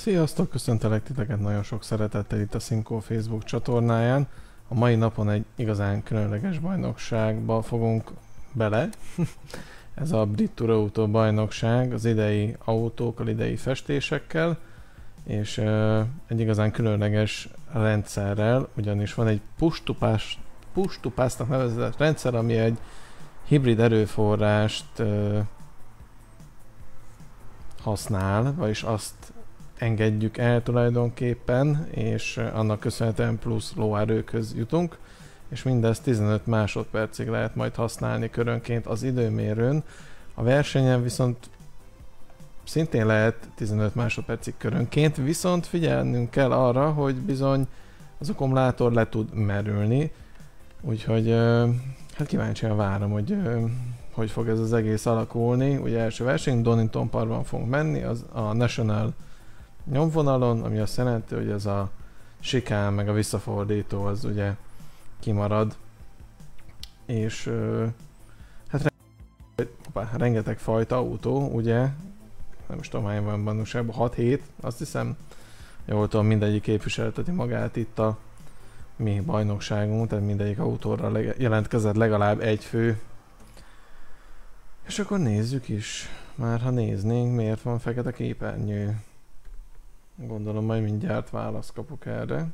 Sziasztok, köszöntelek titeket nagyon sok szeretettel itt a Simco Facebook csatornáján. A mai napon egy igazán különleges bajnokságba fogunk bele. Ez a Brit Tour Auto bajnokság az idei autókkal, idei festésekkel, és egy igazán különleges rendszerrel, ugyanis van egy push-to-pass-nak nevezett rendszer, ami egy hibrid erőforrást használ, vagyis azt engedjük el tulajdonképpen, és annak köszönhetően plusz lóerőkhöz jutunk, és mindezt 15 másodpercig lehet majd használni körönként az időmérőn. A versenyen viszont szintén lehet 15 másodpercig körönként, viszont figyelnünk kell arra, hogy bizony az akkumulátor le tud merülni, úgyhogy hát kíváncsian várom, hogy fog ez az egész alakulni. Ugye első verseny Donington Parkban fogunk menni, az a National nyomvonalon, ami azt jelenti, hogy ez a sikán meg a visszafordító az ugye kimarad, és hát rengeteg fajta autó, ugye, nem is tudom hány van bannusságban, 6-7, azt hiszem, jól tudom, mindegyik képviselteti magát itt a mi bajnokságunk, tehát mindegyik autóra jelentkezett legalább egy fő. És akkor nézzük is, már ha néznénk, miért van fekete képernyő. Gondolom majd mindjárt választ kapok erre.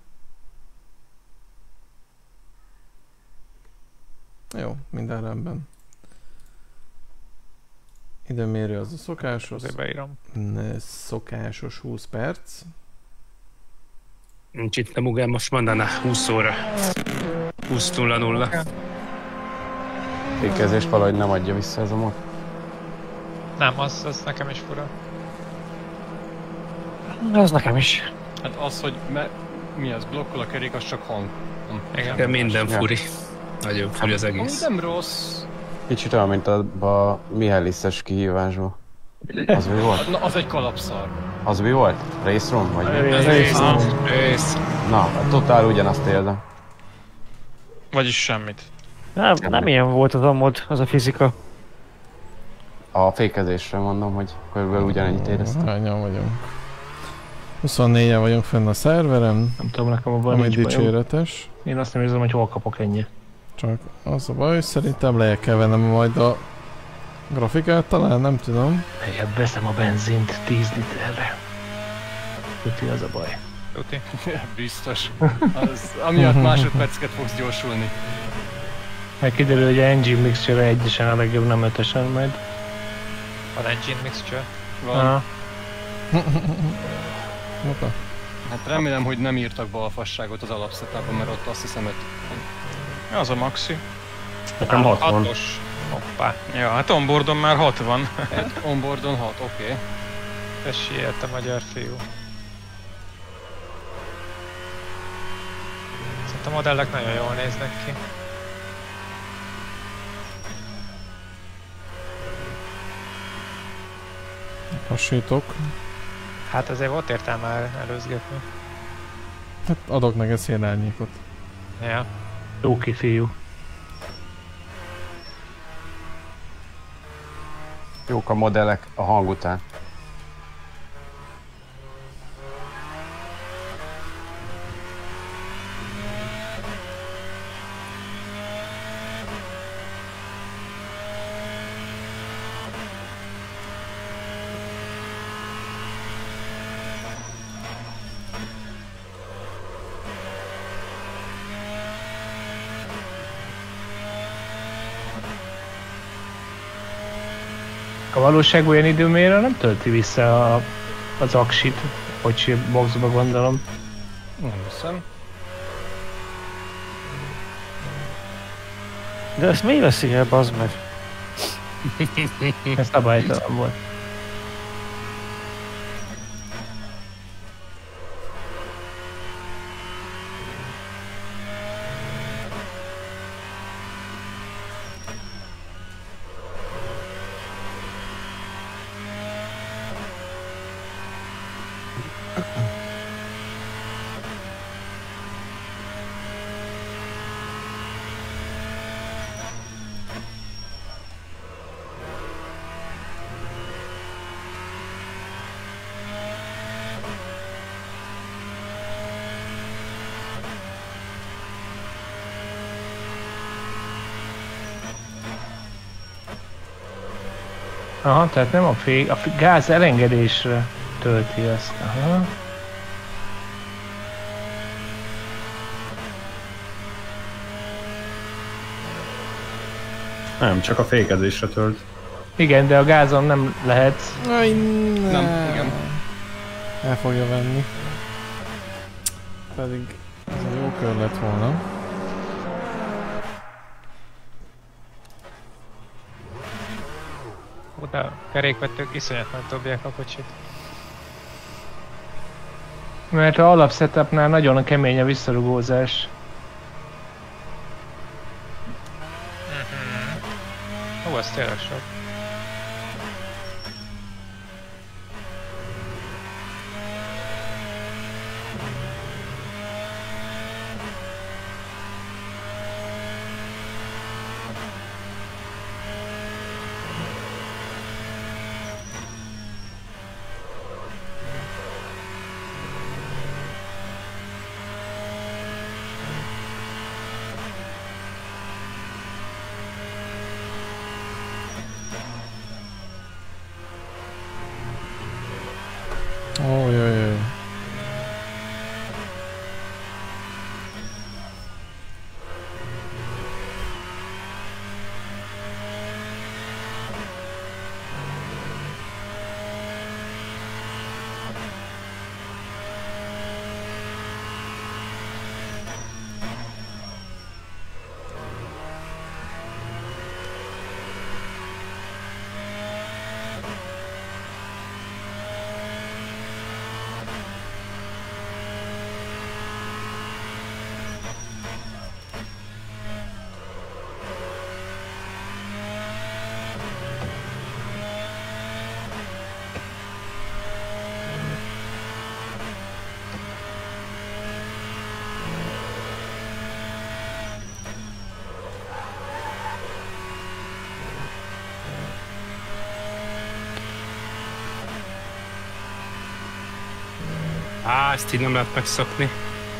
Jó, minden rendben. Időmérő az a szokásos. Szokásos 20 perc. Nincs itt a mugám, most mondaná 20 óra. 20:00. Fékezést valahogy nem adja vissza ez a mod. Nem, az nekem is fura. Az nekem is. Hát az, hogy mi az, blokkol a kerék, az csak hang. Igen, minden furi. Nagyon furi az egész. Nem rossz. Kicsit olyan, mint a Mihály-Lisztes kihívásban. Az mi volt? Na, az egy kalapszar. Az mi volt? Race Room? Vagy mi? Race. Na, totál ugyanazt élde. Vagyis semmit. Nem ilyen volt az a mod, az a fizika. A fékezésre mondom, hogy körülbelül ugyanennyit éreztem. Hányan vagyunk? 24-en vagyunk fenn a szerverem, Nem tudom, nekem abban ami nincs bajom. dicséretes. Én azt nem érzem, hogy hol kapok ennyi. Csak az a baj, szerintem lejjebb kell vennem majd a grafikát, talán nem tudom. Lejjebb veszem a benzint 10 literre. Tuti, az a baj. Tuti. Biztos. Az, amiatt másodperceket fogsz gyorsulni. Meg kiderül, hogy a engine mixture egyesen a legjobb, nem ötösen majd. Van engine mixture. Van. Opa. Hát remélem, hogy nem írtak balfasságot az alapszetában, mert ott azt hiszem, hogy... Az a maxi. Nekem 60. 6-os. Hoppá. Ja, hát onboardon már 60. Hát onboardon 6, oké. Esélyelt a magyar fiú. Szerintem a modellek nagyon jól néznek ki. Hasítok. Hát azért volt értelme előzgetni. Hát adok neki szélárnyékot. Ja. Jó ki fiú. Jók a modellek a hang után. A valóságban olyan időmérő nem tölti vissza az aksit, hogy boxba gondolom. Nem hiszem. De ezt miért veszi el, bazd meg? Ez szabálytalan volt. Aha, tehát nem a gáz elengedésre tölti ezt. Aha. Nem, csak a fékezésre tölt. Igen, de a gázon nem lehet. Aj, Nem, igen. El fogja venni. Pedig ez egy jó kör lett volna. Oda kerékvetők iszonyatlan dobják a kocsit. Mert a alap setupnál nagyon kemény a visszarugózás. Ó, az tényleg sok. Ó, jaj. Ezt így nem lehet megszokni.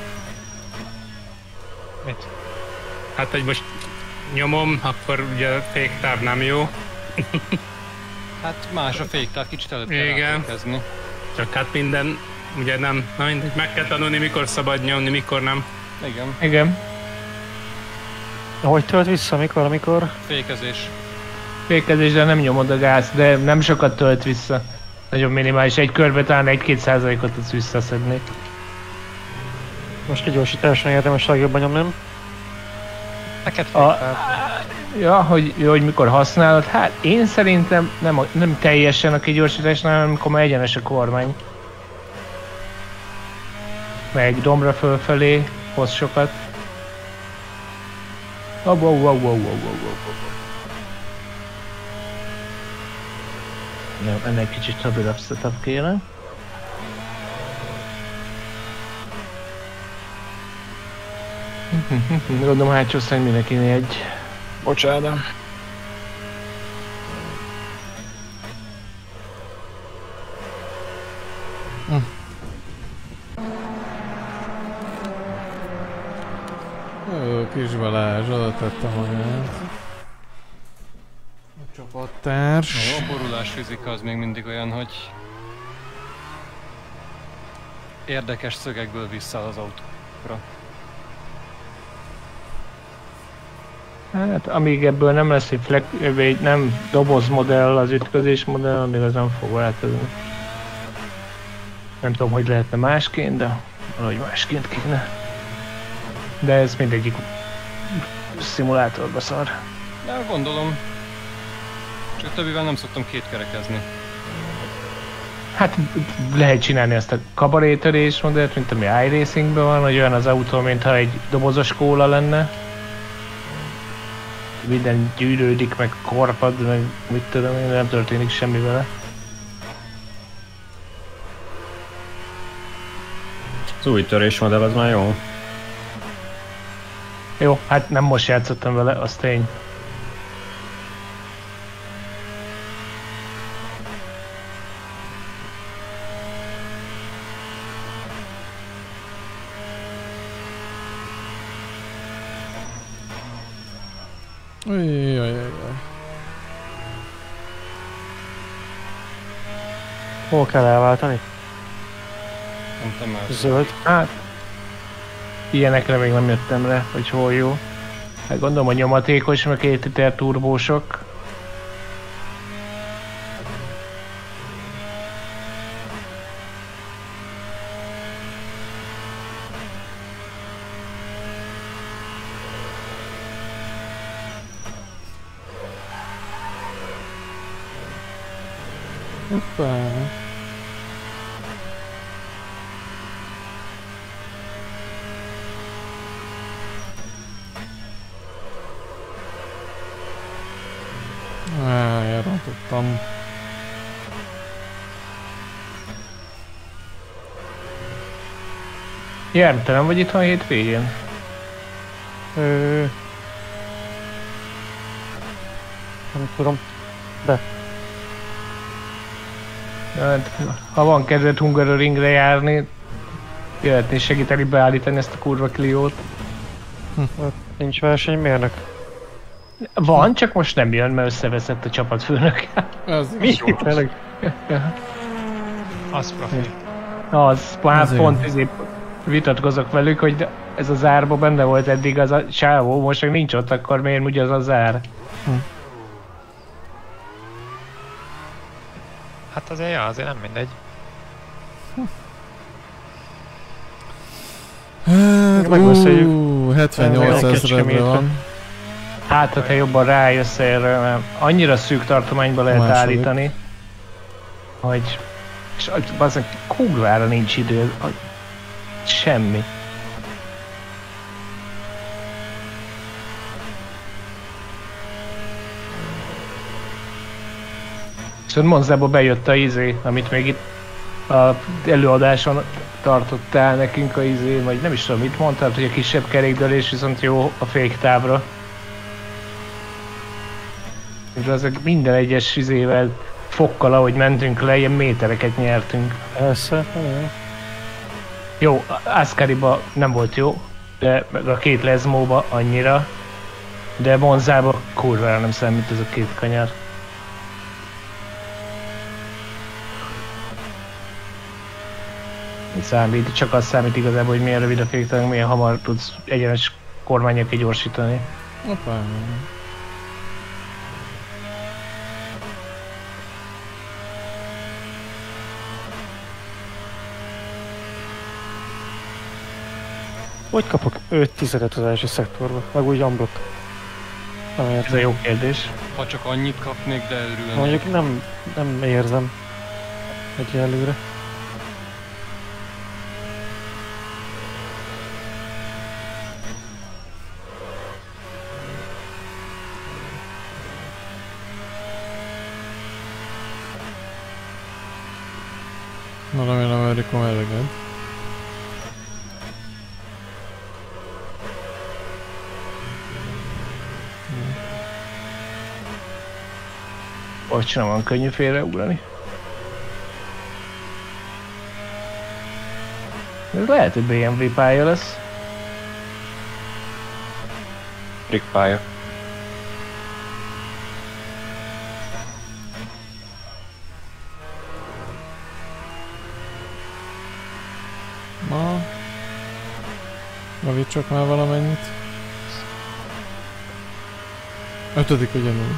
Mit? Hát, hogy most nyomom, akkor ugye a féktáv nem jó. Hát más a féktáv, kicsit előbb kell Igen. ráfékezni. Csak hát minden, ugye nem, na mindegy, meg kell tanulni, mikor szabad nyomni, mikor nem. Igen, Igen. Hogy tölt vissza? Mikor? fékezés. Fékezésre nem nyomod a gáz, de nem sokat tölt vissza. Nagyon minimális, egy körbe talán 1-2%-ot tudsz visszaszedni. Most kigyorsításra érdemes legjobban nyomni. Neked A, ja, hogy mikor használod, hát én szerintem nem teljesen a kigyorsításnál, hanem amikor már egyenes a kormány. Meg dombra fölfelé, hoz sokat. Nem, ennek kicsit stabilabb setup kéne. Gondolom hátsó szem mindenkinél egy. Bocsánat. Kis Balázs oda tette magát. A csapattárs. A borulás fizika az még mindig olyan, hogy érdekes szögekből visszaáll az autókra. Hát amíg ebből nem lesz egy nem doboz modell, az ütközés modell, amíg az nem fog változni. Nem tudom, hogy lehetne másként, de valahogy másként kéne. De ez mindegyik szimulátorba szar. De gondolom. Csak többivel nem szoktam kétkerekezni. Hát lehet csinálni ezt a kabarétörés modellt, mint ami iRacingben van, hogy olyan az autó, mintha egy dobozos kóla lenne. Minden gyűrődik, meg korpad, meg mit tudom én, nem történik semmi vele. Az új törésmodell az már jó. Jó, hát nem most játszottam vele, az tény. Jaj. Hol kell elváltani? Nem tudom már. Zöld. Hát, ilyenekre még nem jöttem rá, hogy hol jó. Hát gondolom a nyomatékos, meg 2 liter turbósok. Hoppá. Elrontottam. Járm, te nem vagy itthon hétvégén? Nem tudom. Hát, ha van kedved Hungaroringre járni, jöhetnél segíteni beállítani ezt a kurva Cliót. Nincs versenymérnök. Van, csak most nem jön, mert összeveszett a csapatfőnök. Ez Mi? Tényleg? Az profi. Az, hát Azért. pont vitatkozok velük, hogy ez az árba benne volt eddig az a sávó, most meg nincs ott, akkor miért úgy az az ár? Hát azért, ja, azért nem mindegy. Hát, megbeszéljük. 78 ezredre van. Hát, ha te jobban rájössz erre, mert annyira szűk tartományba lehet Második. állítani, hogy... És bazdmeg kurvára nincs idő, semmi. Szóval Monzába bejött a amit még itt az előadáson tartottál nekünk a vagy nem is tudom mit mondtad, hogy a kisebb kerékdölés viszont jó a féktávra. És azok minden egyes fokkal, ahogy mentünk le, ilyen métereket nyertünk. Persze. Jó, Ascariba nem volt jó, de meg a 2 Lesmóba annyira, de Monzába kurvára nem számít ez a 2 kanyar. Számít, csak az számít igazából, hogy milyen rövid a féktáv, milyen hamar tudsz egyenes kormánnyal gyorsítani. Hoppá. Hogy kapok 5 tizedet az első szektorba? Meg úgy amblok. Nem Ez a értem. jó kérdés. Ha csak annyit kapnék, de örülnék. Mondjuk nem érzem. Egyelőre. Na remélem Erikom eleged. Bocs, nem van könnyű félreugrani. Ez lehet, hogy BMW pálya lesz. Trickpálya. Na. Javítsok már valamennyit. 5. ugyanúgy.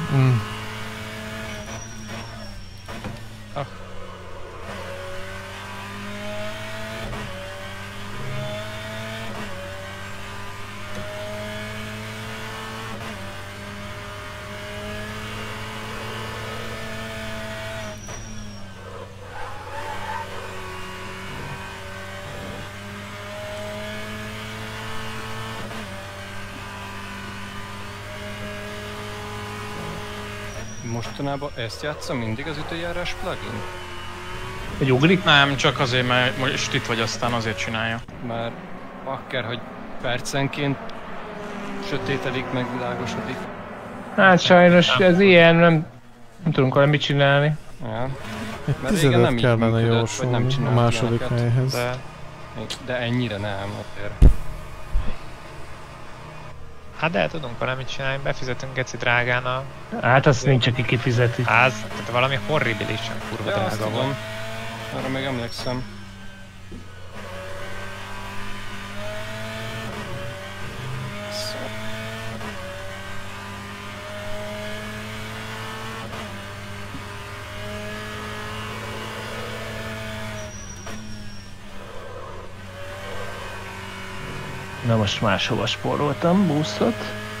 Mostanában ezt játszom mindig az ütőjárás plugin? Hogy ugrik? Nem, csak azért, mert most itt vagy, aztán azért csinálja. Már akárhogy percenként sötétedik, meg világosodik. Hát sajnos ez ilyen, nem tudunk vele mit csinálni. Ja. Egy Mert régen nem 10 így kellene működött, vagy jósolni nem a csinált második ilyeneket. helyhez. De ennyire nem azért. Hát de tudunk valamit csinálni, befizetünk geci drágán a Hát azt nincs, aki kifizeti. ház, tehát valami horribilisen kurva Ja, azt drága tudom. volt. Arra még emlékszem. Na most máshova spóroltam boostot.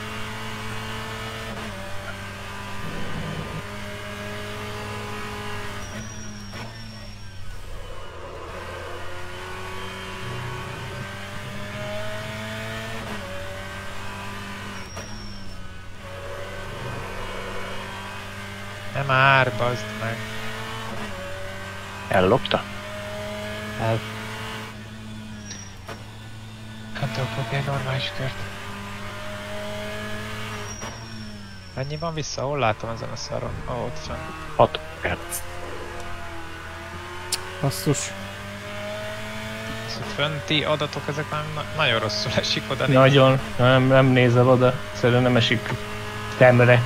Nem már, bazd meg. Ellopta? Hát dobok egy normális kört. Mennyi van vissza? Hol látom ezen a szaron? Ott fenn. 6 perc. Basszus. Szóval fönti adatok, ezek már nagyon rosszul esik oda. Nagyon. Nem nézel oda. Szerintem nem esik szemre.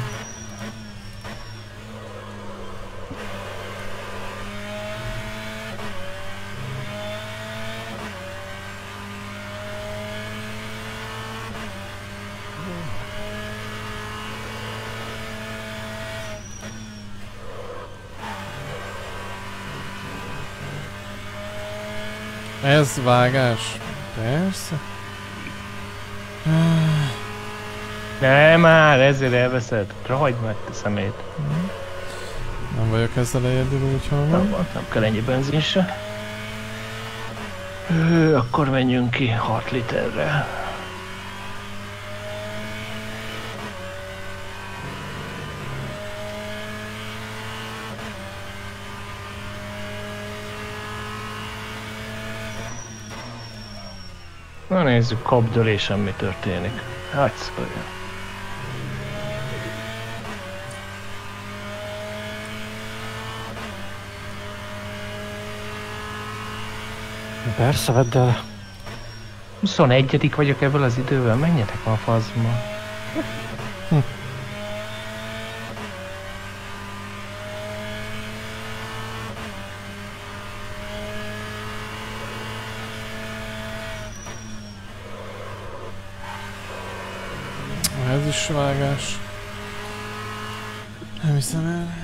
Ez vágás? Persze. Nem már, ezért elveszed. Hagyd meg te szemét. Nem vagyok ezzel egyedül, úgy hallom. Nem kell ennyi benzin se. Akkor menjünk ki 6 literre. Na nézzük, kapdölésen mi történik. Hát szólja. Persze, vedd el. 21. vagyok ebből az idővel, menjetek ma a faszba. Ez is vágás. Nem hiszem el.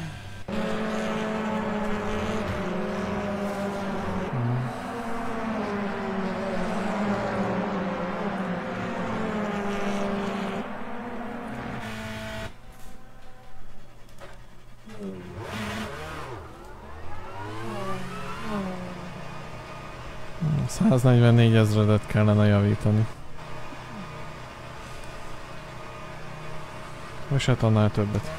Hmm. 144 ezredet kellene javítani. Most hát annál többet.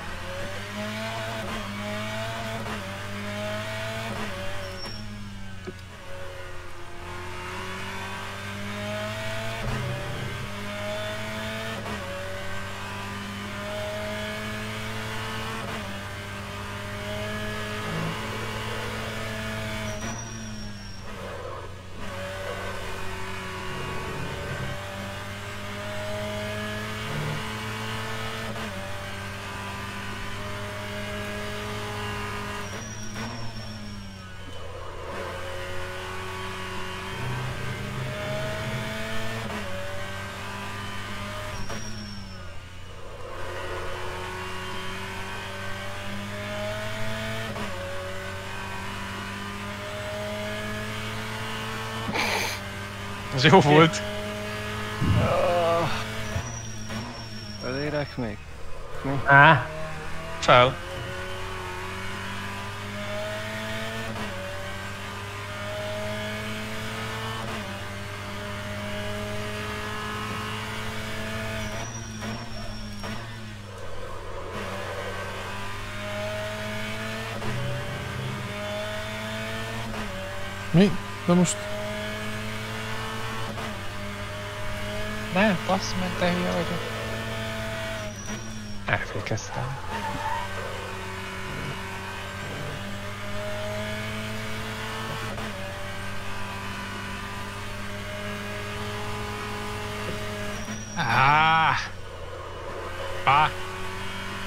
Ez jó volt. Elérek még? Á, Fel. Mi? De most... Nem, passz meg, te hülye vagyok. Elfékeztem.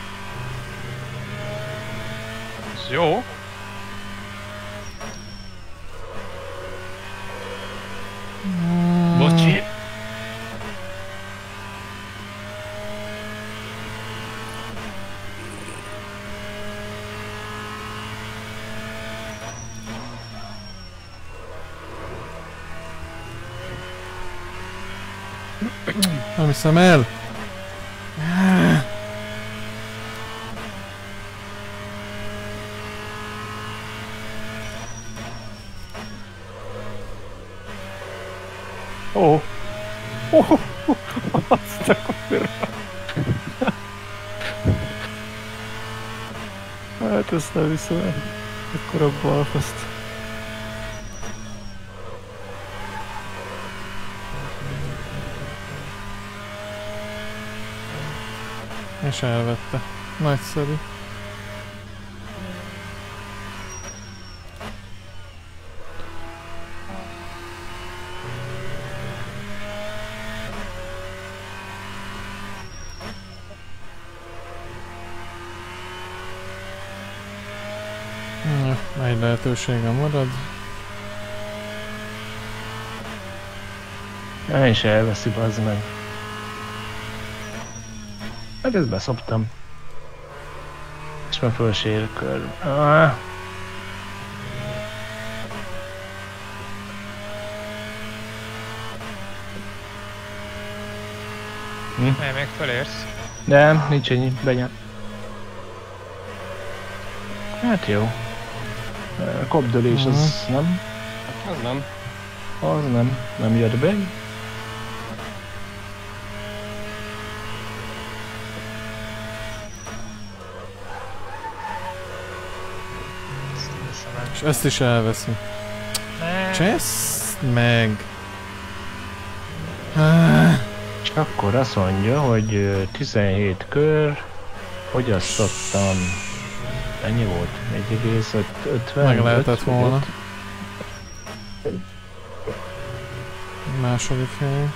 Ez jó. Nem hiszem el! Ó! Azt a kurva! Hát ezt nem hiszem el. Ekkora balfaszt. És elvette. Nagyszerű. Egy lehetőségem marad. Ja, és elveszi, bazd meg. Hát ezt beszoptam. És már fölsér kör. Nem, még fölérsz. Nem, nincs ennyi, benyel. Hát jó. Kopdölés az nem. Az nem. Az nem jött be. És ezt is elveszi. Csesz meg! És akkor azt mondja, hogy 17 kör, fogyasztottam. Ennyi volt? 1,50? Meg lehetett volna. Második hely.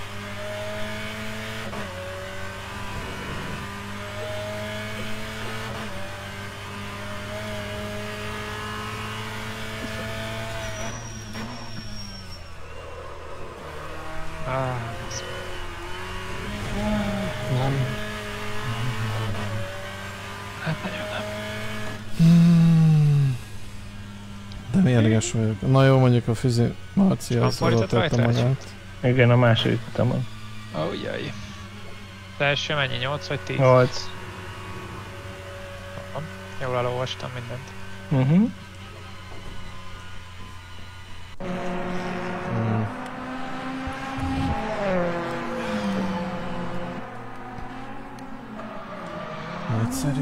De mérges vagyok. Na jó, mondjuk a Füzi Marci az oda tette magát. Igen, a második utamon. Ujjaj. Az első mennyi? 8 vagy 10? 8. Jól elolvastam mindent. Nagyszerű.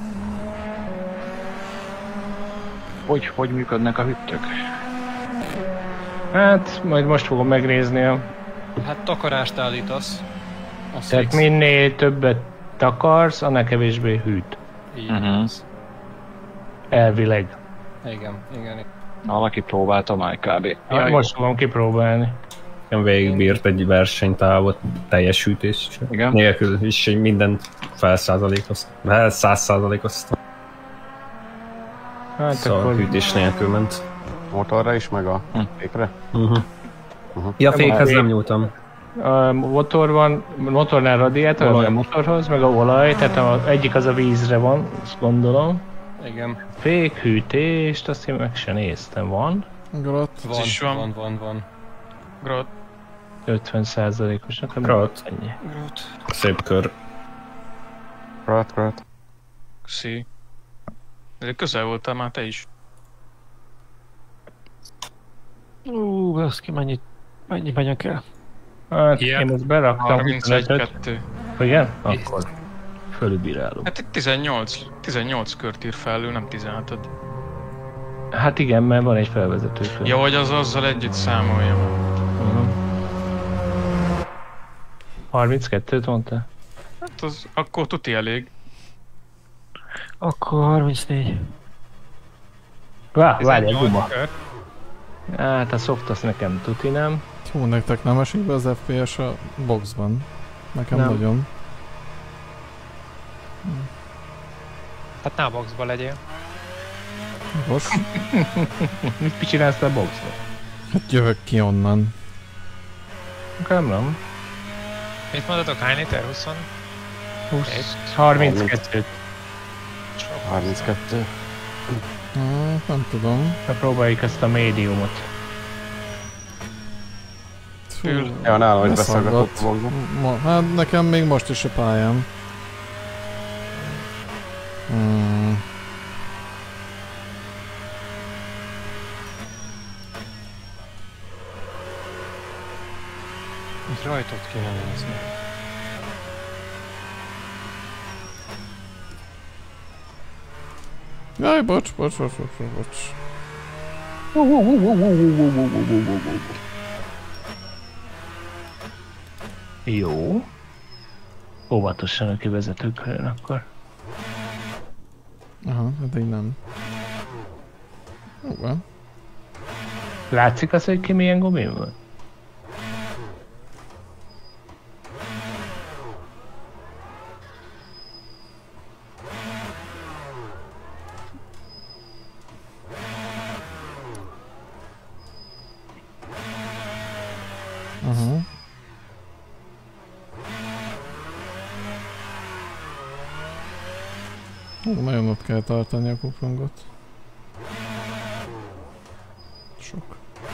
Hogy működnek a hüttök? Hát, majd most fogom megnézni a... Hát takarást állítasz. Tehát minél többet takarsz, annál kevésbé hűt. Így az. Elvileg. Igen. Valaki próbálta már kb. Ja, most fogom kipróbálni. Nem végigbírt egy versenytávot teljes hűtés. Igen. Nélkül is mindent felszázalékoztam. 100%-oztam. Hát szóval akkor... hűtés nélkül ment. Motorra is, meg a fékre? Ja, fékhez nem nyúltam. A motor van, motornál radiátor, meg a motorhoz, meg a olaj, tehát egyik az a vízre van, azt gondolom. Igen. Fék, hűtést, azt én meg se néztem, van. Grott. Van. Grott. 50%-os, nekem Grott. ennyi. Szép kör. Grott. Köszi. De közel voltál már te is. Baszki, mennyi banya kell? Hát Ilyen. én ezt beraktam. 31-2. Igen? Akkor fölülbírálom. Hát itt 18 kört ír fel, nem 16-od. Hát igen, mert van egy felvezető kör. Ja, hogy az azzal együtt számolja. 32-t mondta? Hát az akkor tuti elég. Akkor 34. Várj egy 18 guma. kör. Hát a soft azt nekem tuti nem. Hú, nektek nem esik be az FPS a boxban. Nekem Nem. nagyon. Hát ne a boxba legyél. Most? Mit csinálsz a boxba? Hát jövök ki onnan. Nem. Mit mondatok? Hány liter? 20? 32. 32. Nem tudom. Na próbáljuk ezt a médiumot. repül. Ja, nálam, hogy beszaggatott a magba. Hát nekem még most is a pályám. Itt rajtot kéne nézni. Jaj, bocs. Jó. Óvatosan a kivezetőkön akkor. Aha, eddig nem. Jó van. Látszik az, hogy ki milyen gumim van? Nagyon ott kell tartani a kuprongot. Sok.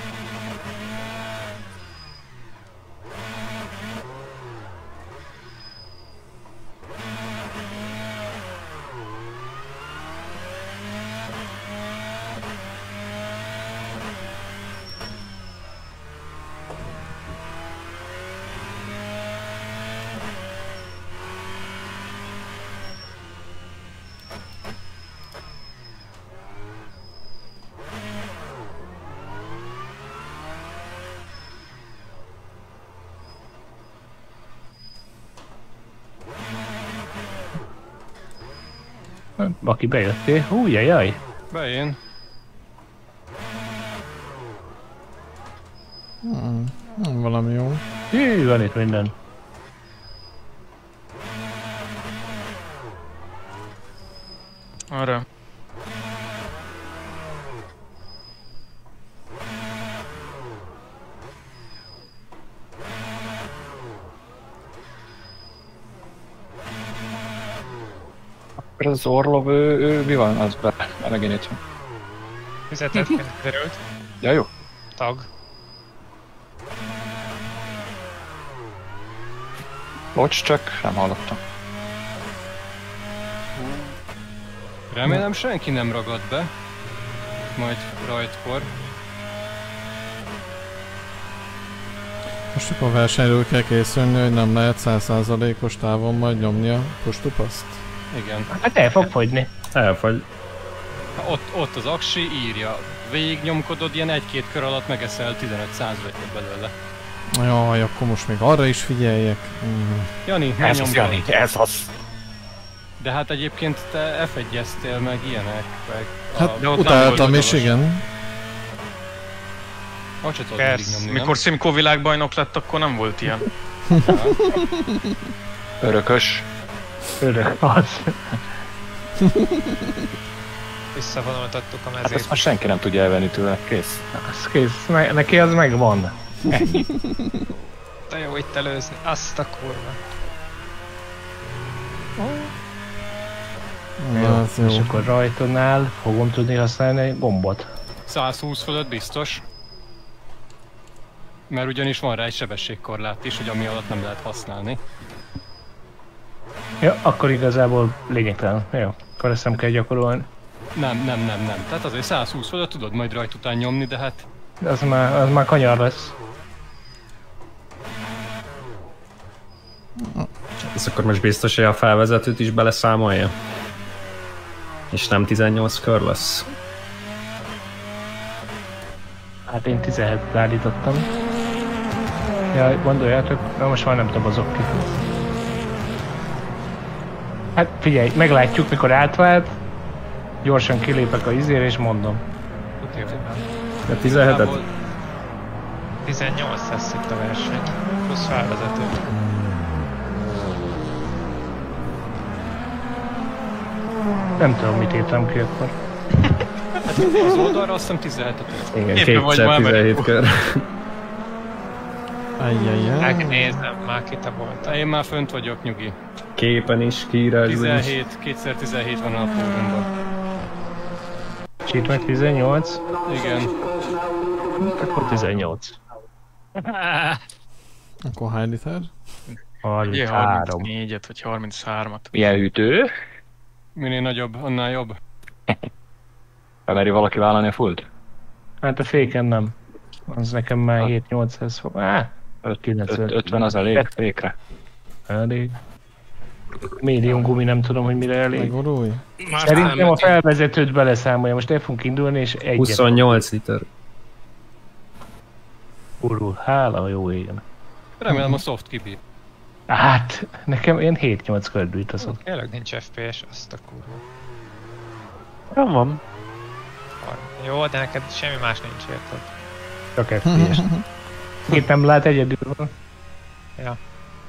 Aki bejöttél? Hú, jaj. Be én. Valami jó. Hű, van itt minden. Arra. Az Orlov, ő mi van? Az be, megint itt van. Fizetetként derült. Ja, jó. Tag. Bocs, csak nem hallottam. Remélem senki nem ragad be. Majd rajtkor. Most akkor a versenyről kell készülni, hogy nem lehet 100%-os távon majd nyomni a push-to-passt. Igen. Hát el fog fogyni. Elfogy. Ott az aksi írja. Végignyomkodod, ilyen 1-2 kör alatt megeszel 15%-ot belőle. Jaj, akkor most még arra is figyeljek. Jani, Ez az, Jani, ez az. De hát egyébként te F1-eztél meg ilyenek, meg... Hát utáltam is, igen. Hogy se tudod mindig nyomni, nem? Mikor Simco világbajnok lett, akkor nem volt ilyen. Örökös. Örök az. Visszavonultattuk a Hát mezét. ezt már senki nem tudja elvenni tőle. Kész. Az kész, neki az megvan. De jó itt előzni. Azt a kurva. Na, az És jó. akkor rajtonál fogom tudni használni egy gombot. 120 fölött biztos. Mert ugyanis van rá egy sebességkorlát is, hogy ami alatt nem lehet használni. Ja, akkor igazából lényegtelen. Jó, akkor ezt nem kell gyakorolni. Nem. Tehát azért 120 fölött tudod majd rajt után nyomni, de hát... Az már kanyar lesz. Ez akkor most biztos, hogy a felvezetőt is beleszámolja? És nem 18 kör lesz? Hát én 17-t állítottam. Ja, gondoljátok, na most már nem dobozok ki. Hát figyelj, meglátjuk mikor átvált. Gyorsan kilépek a izére és mondom. De 17-et? 18 lesz itt a verseny. Plusz felvezető. Nem tudom mit írtam ki akkor. Az oldalra azt hiszem 17-et. Igen, Éppen vagy kétszer már 17 kör. Ajjajjaj. Megnézem, már ki te voltál. Én már fönt vagyok, nyugi. Képen is, kiírásban is. 17, 2x17 van a fórumban. Cheat meg 18. Igen. Akkor 18. Akkor hány liter? 33. 34-et vagy 33-at. Milyen hűtő? Minél nagyobb, annál jobb. Felmeri valaki vállalni a fullt? Hát a féken nem. Az nekem már 7-800 fog. 50 az elég fékre. Elég. Médium gumi, nem tudom, hogy mire elég. Megorulj? Szerintem a felvezetőt beleszámolja. Most el fogunk indulni, és egyet. 28 liter. Urul, hála a jó égen. Remélem a soft kibír. Hát, nekem én 7-8 kördű itaszok. Tényleg nincs FPS, azt a kurva. Nem van. Jó, de neked semmi más nincs, érted? Csak FPS. Itt nem lát, egyedül van. Ja.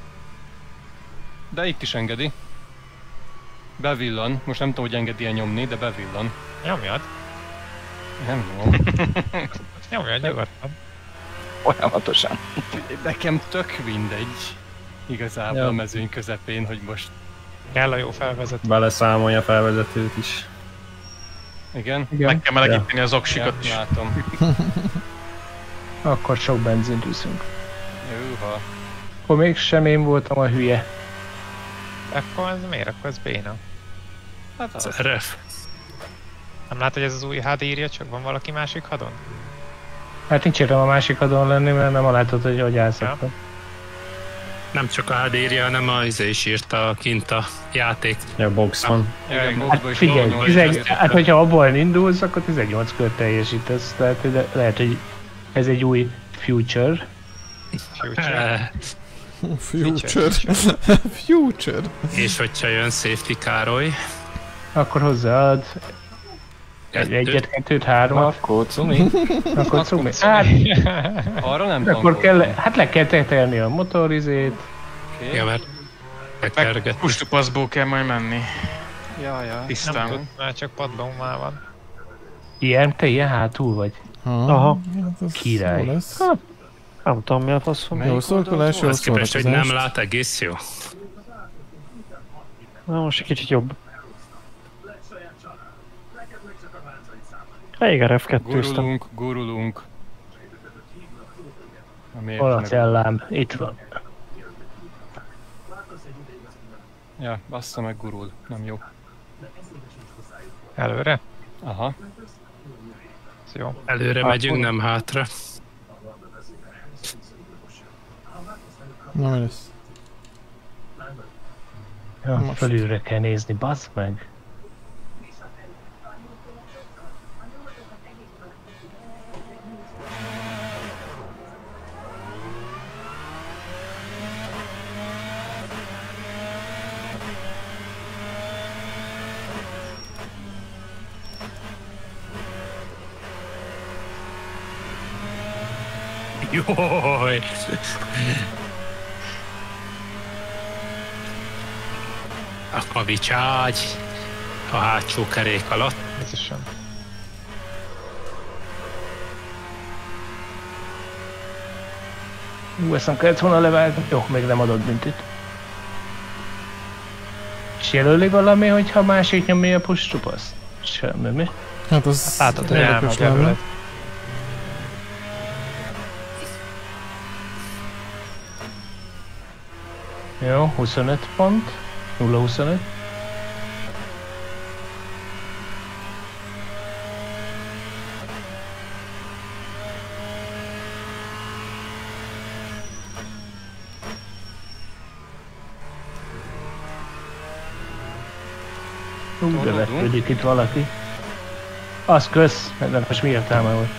De itt is engedi. Bevillan. Most nem tudom, hogy engedi-e nyomni, de bevillan. Nyomjad. Nem nyom. Nyomjad nyugodtan. Folyamatosan. Nekem tök mindegy. Igazából Ja. a mezőny közepén, hogy most... Kell a jó felvezető. Beleszámolja a felvezetőt is. Igen? Meg kell melegíteni az oksikat is. Látom. Akkor sok benzint üszünk. Júha. Akkor mégsem én voltam a hülye. Akkor ez miért? Akkor ez béna. Hát az. Ref. Nem látod, hogy ez az új HUD írja, csak van valaki másik hadon? Hát nincs értem a másik adon lenni, mert nem látod, hogy elszaktam. Nem csak a HD írja, hanem a izé is írta kint a játék. Ja, box van. Igen, Hát boxba is figyelj, valami hát hogyha abból indulsz, akkor 18 kört teljesítesz, tehát hogy lehet, hogy ez egy új future. Future. Future. Future. És hogyha jön Safety Károly. Akkor hozzáad egyet, kettőt, hármat. Akkor cumi. Akkor cumi. Hát, Arra nem akkor kell, hát le kell tetelni a motorizét. Ja, mert Meg tekerget. pustupaszból kell majd menni. Ja. Nem Tisztán. tud, már csak padlón már van. Te ilyen hátul vagy? Aha. Hát az Király. jó lesz. Nem tudom, mi a faszom. Jó szorkolás, jó Azt képest, hogy nem szórakozás. lát, egész jó. Na, most egy kicsit jobb. Elég RF2-ztem. Gurulunk. Hol a cellám? Itt van. Ja, bassza meg gurul. Nem jó. Előre? Aha. Ez jó. Előre megyünk, nem hátra. Na, mi lesz? Ja, felülre kell nézni, bazd meg. Jaj! A kavicságy a hátsó kerék alatt. Biztosan. Ezt nem kellett volna levágni. Jó, még nem adott büntit. És jelöli valami, hogyha másik nyomja a push-to-pass? Semmi, mi? Hát az Látod, hogy érdekes elmegy lenne. előlet. Jó, 25 pont. 0-25. Bevetődik itt valaki. Az kösz, de most mi értelme volt?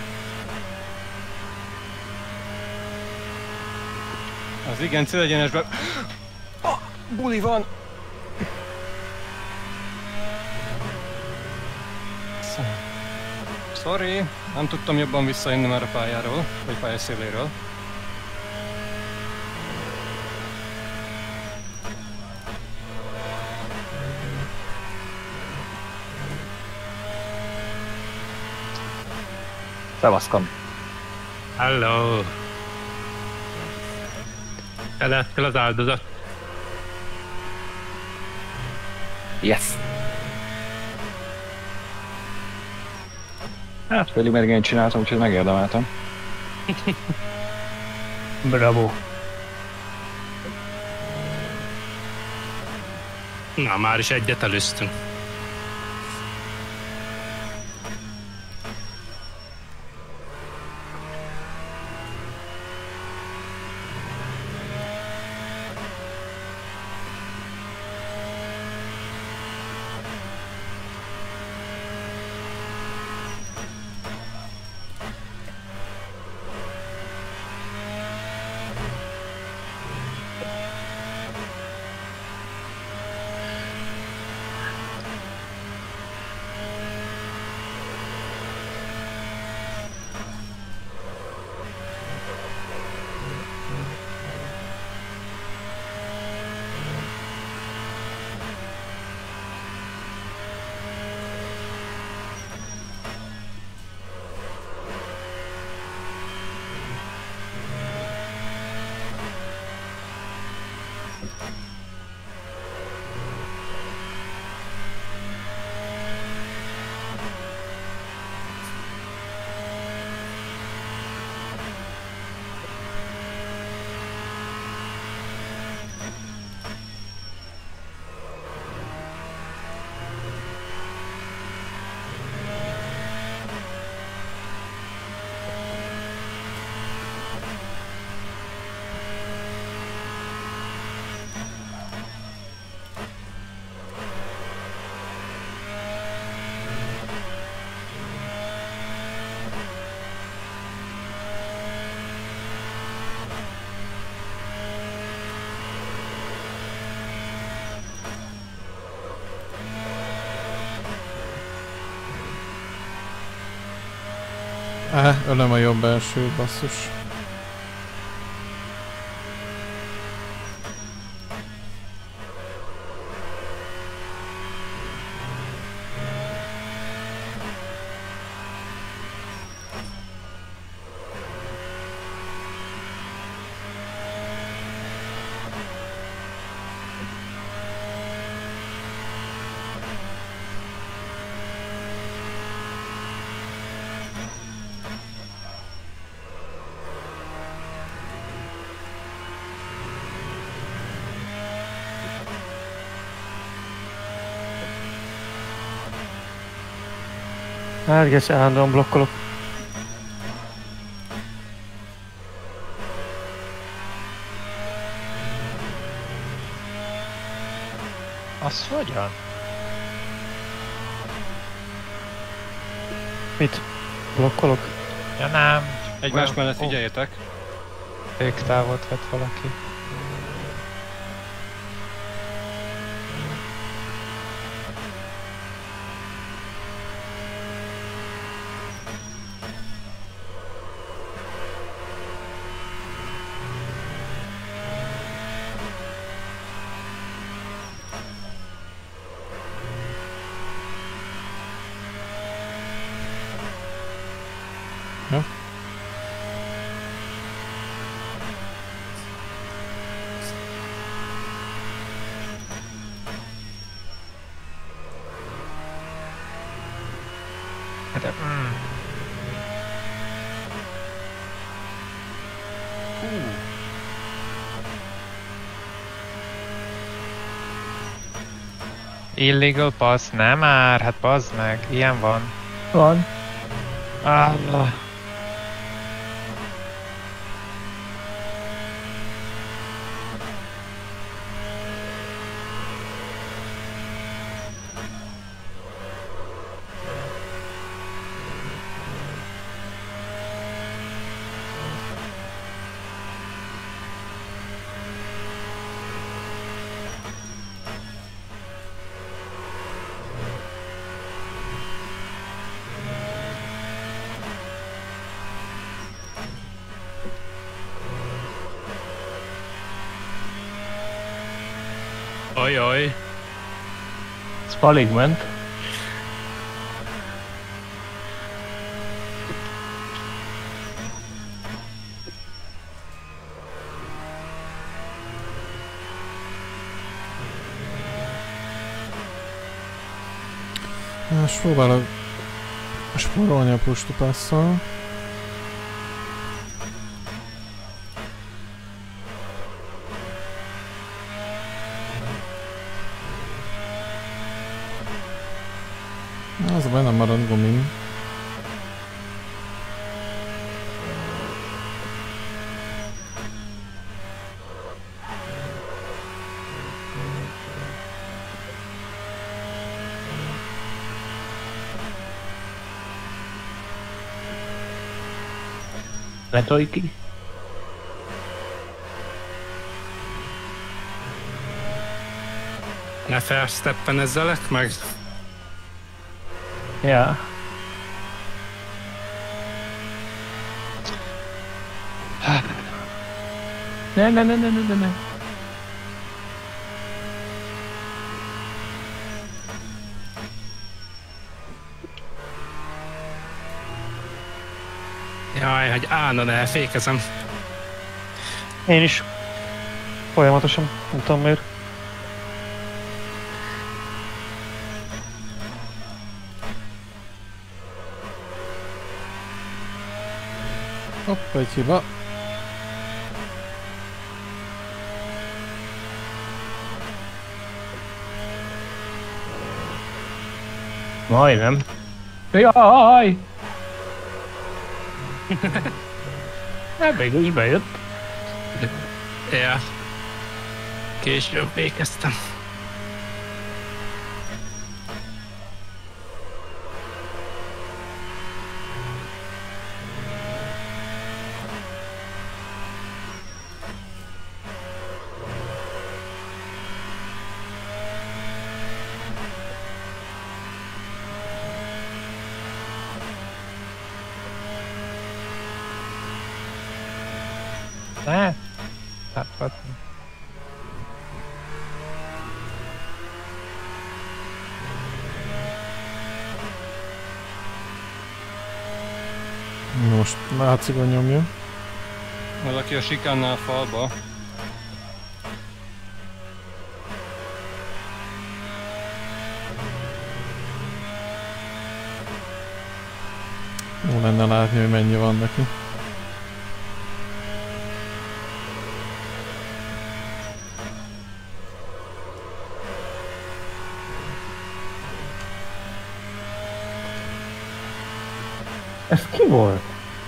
Az igen, célegyenesben... Buli van! Sorry, nem tudtam jobban visszajönni már a pályáról, vagy pályaszéléről. Szevaszkom. Hello! Elettél az áldozat. Yes. Hát félig meddig én csináltam, úgyhogy megérdemeltem. Bravo. Na, már is egyet előztünk. Ölöm a jobb elsőt, basszus. Árgesz, állandóan blokkolok. Az hogyan? Mit? Blokkolok? Ja nem. Egymás mellett figyeljetek. Féktávot vett valaki. Ja. De, Illegal pass, nem már, hát bazd meg, ilyen van. Van. Ajaj. Ez alig ment. Most próbálok spórolni a push to pass-szal. Az a baj, nem marad gumim. Letolj ki. Ne felsteppenezzelek meg? Ja. Ne. Jaj, hogy állandóan elfékezem. Én is. Folyamatosan, nem tudom miért. Hopp, egy hiba. Majdnem. Jaj! Hát végül is bejött. Ja. Később fékeztem. Hát. Most Lácigon nyomja. Valaki a sikánnál falba. Jó lenne látni, hogy mennyi van neki. Ez ki volt?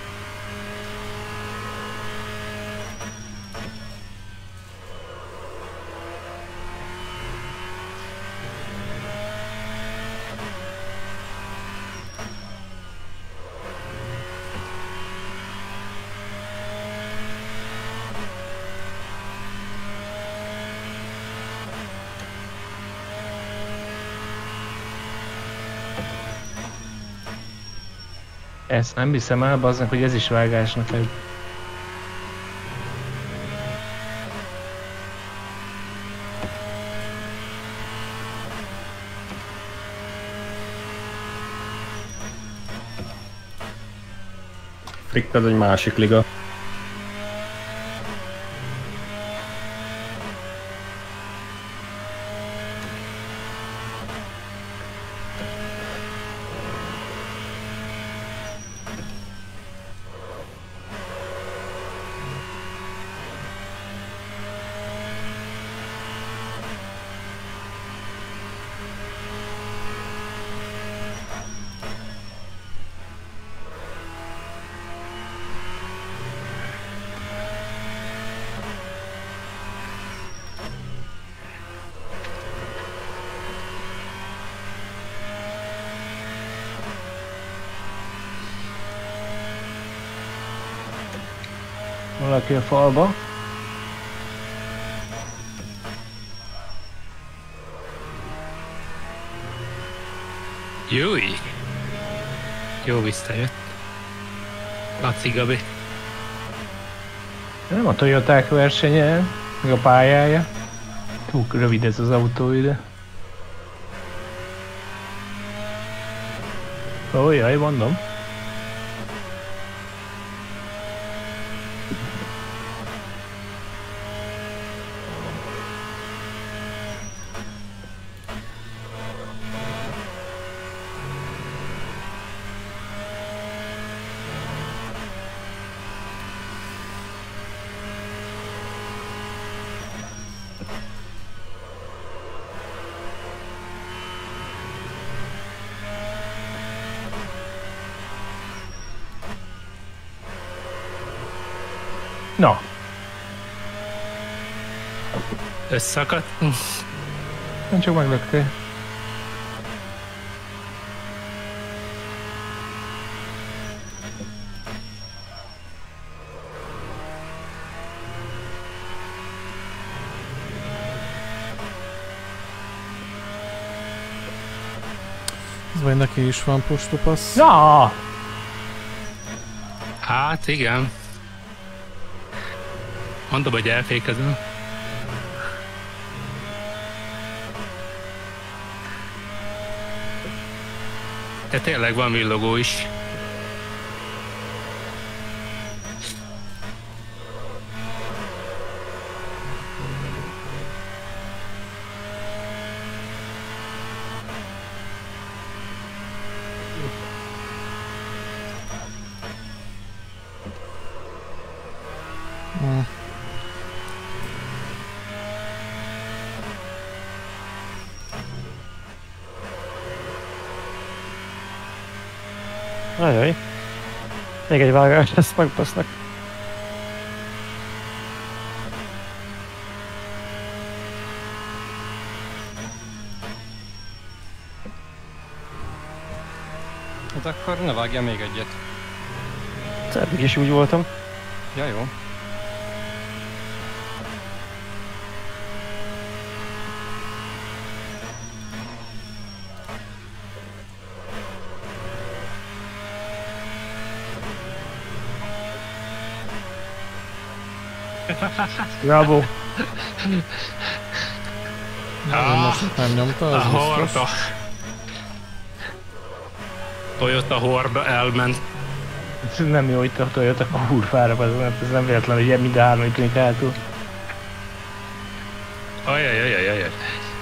Ezt nem hiszem el, bazdmeg, hogy ez is vágásnak egy. Frick, ez egy másik liga. Valaki a falba. Júj! Jó visszajött. Laci Gabi. Nem a Toyoták versenye, meg a pályája. Túl rövid ez az autó ide. Ó, jaj, mondom. Na. Összakadt? Nem csak meglöktél. Ez vagy neki is van push-to-pass. Na! Hát igen. Mondom, hogy elfékezem. De tényleg van villogó is. Ajaj. Még egy vágás, ezt megbasznak. Hát akkor ne vágja még egyet. Eddig is úgy voltam. Ja, jó. Bravo. Nem nyomta, az a biztos. horda. Toyota horda elment. Ez nem jó, hogy a Toyota kurvára, ez nem véletlen, hogy mind a három itt tűnik hátul. Ajajajajajaj.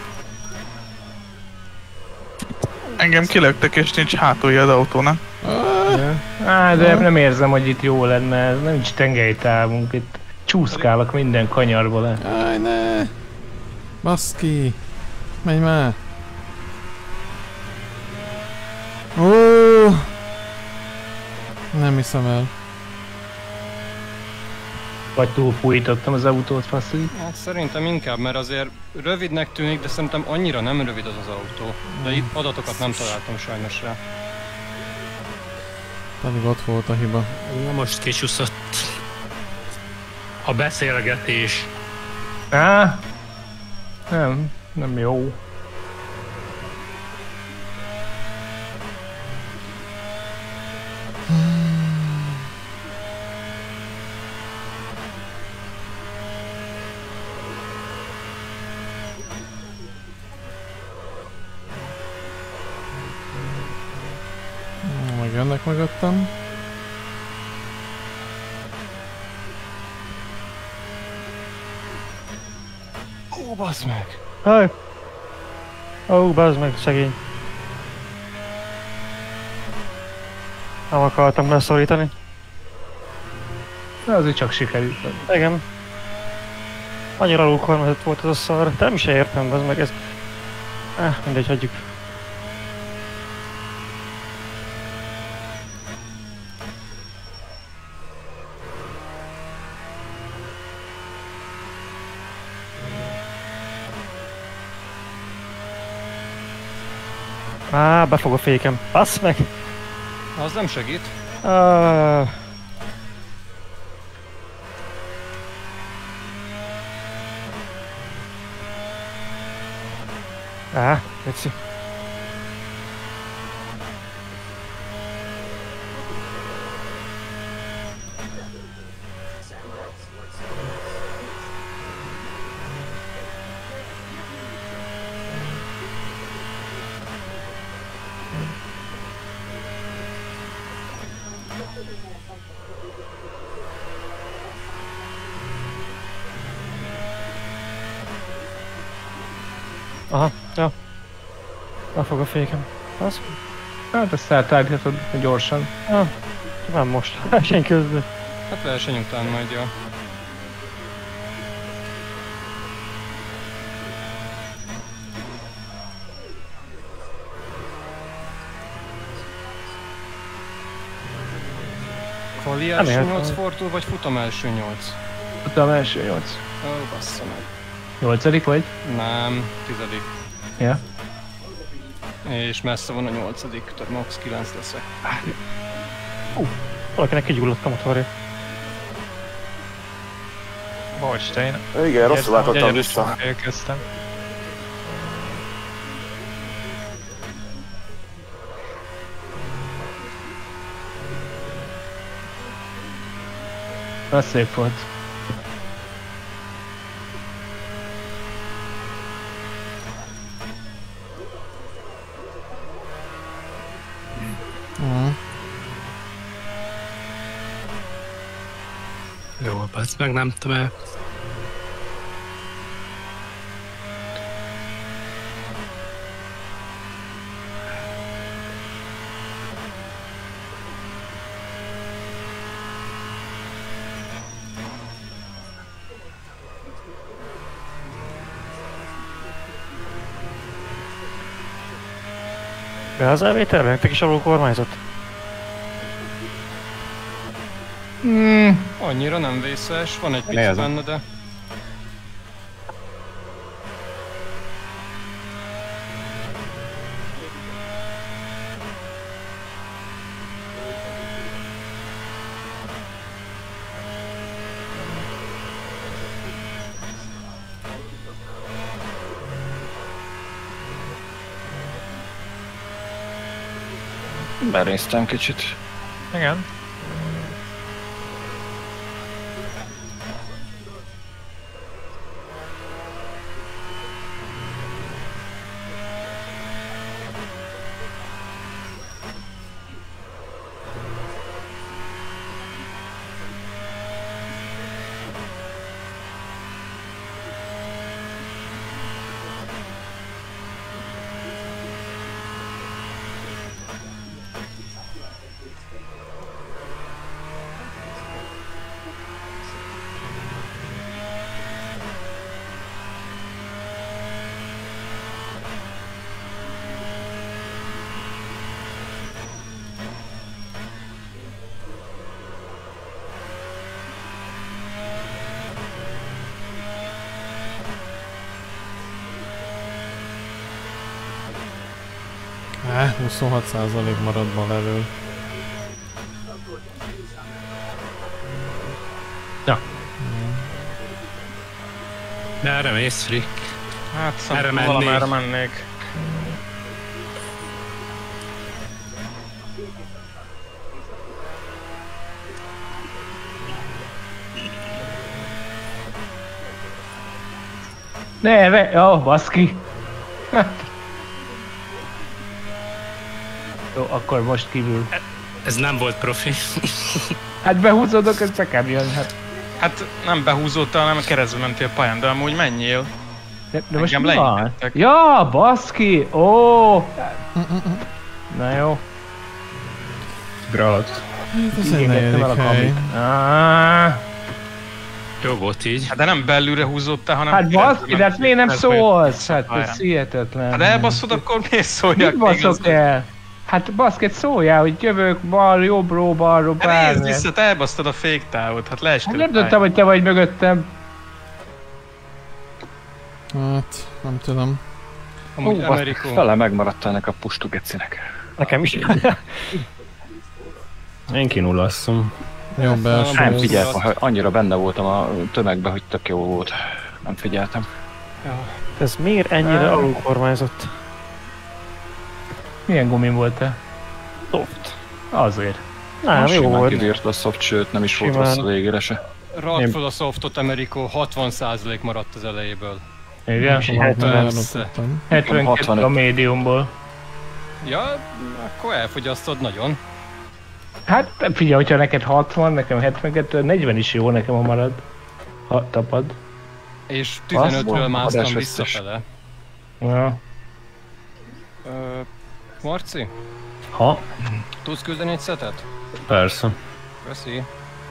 Engem kilöktek és nincs hátulja az autónak. De nem érzem, hogy itt jó lenne, ez nem nincs tengelytávunk, itt csúszkálok minden kanyarba le. Jaj, ne! Baszki! Menj már! Ó! Nem hiszem el. Vagy túlfújítottam az autót, faszít. Hát szerintem inkább, mert azért rövidnek tűnik, de szerintem annyira nem rövid az az autó. De itt adatokat nem találtam sajnos rá. Pedig ott volt a hiba. Na most kisúszott. A beszélgetés. Nem jó. Meg jönnek mögöttem. Ó, bassz meg! Haj! Ó, bazd meg, szegény. Nem akartam leszorítani. De azért csak sikerült. Igen. Annyira alulkormányzat volt ez a szar. De nem is értem, bazd meg ez. Mindegy, hagyjuk. Befog a fékem. Bassz meg! Az nem segít. Geci. Aha, ja. Befog a fékem. Az? Hát ezt eltáríthatod gyorsan. Nem most. Verseny közben. Hát verseny után majd, jó. Kvali első 8 Fortól, vagy futam első 8? Futam első 8. Ó, bassza meg. 8. vagy? Nem, 10. Ja. És messze van a 8. tehát max 9 leszek. Valakinek kigyulladt a motorja. Bocs, te én... Igen, rosszul váltottam vissza. Elkezdtem. Az szép volt. Jó, bassz meg, nem tudom. Be az elvételre? Nektek is alul kormányzott? Annyira nem vészes, van egy Mi pici az? benne, de... Beréztem kicsit. Igen. Á, 26% maradban levő. Merre mész, Frick? Hát Merre szerintem valamerre mennék? mennék. Jó, baszki. Jó, akkor most kívül. Ez nem volt profi. Hát behúzódok, ez nekem jön. Hát nem behúzódtál, hanem keresztbe mentél a pályán, de amúgy menjél. De most Engem mi van? leengedtek. Ja, baszki! Ó! Na jó. Grat. Ez egy Égettem el a negyedik hely. kamit. Jó volt így. Hát de nem belülre húzódtál, hanem... Hát baszki, de hát miért nem keresztbe szólsz? jöttél Hát pályán. ez hihetetlen. Hát elbaszod, akkor miért szóljak? Mit baszok el? Hát baszket szóljál, hogy jövök bal, jobbról, balról, Hát nézd bármi. vissza, te elbasztad a féktávot, hát leestél Hát a nem tudtam, pályán. hogy te vagy mögöttem. Hát, nem tudom. Amúgy Amerikó. Fele megmaradt ennek a pustu gecinek. Nekem is. Én kinullasszom. Jó belső. Nem figyeltem, hogy annyira benne voltam a tömegben, hogy tök jó volt. Nem figyeltem. Ez miért ennyire alul kormányzott? Milyen gumin volt te? Soft. Azért. Nem, jó Simán volt. kibírt a soft, sőt nem is volt Simán. rossz a végére se. Rakd fel a softot, Amerikó, 60% maradt az elejéből. Igen? Persze. 72 a 65. médiumból. Ja, akkor elfogyasztod nagyon. Hát figyelj, hogyha neked 60, nekem 72, 40 is jó nekem a marad. Ha tapad. És Az 15-ről volt, másztam adás összes. visszafele. Ja. Marci, Ha, tudsz küldeni egy szetet? persze. Köszi.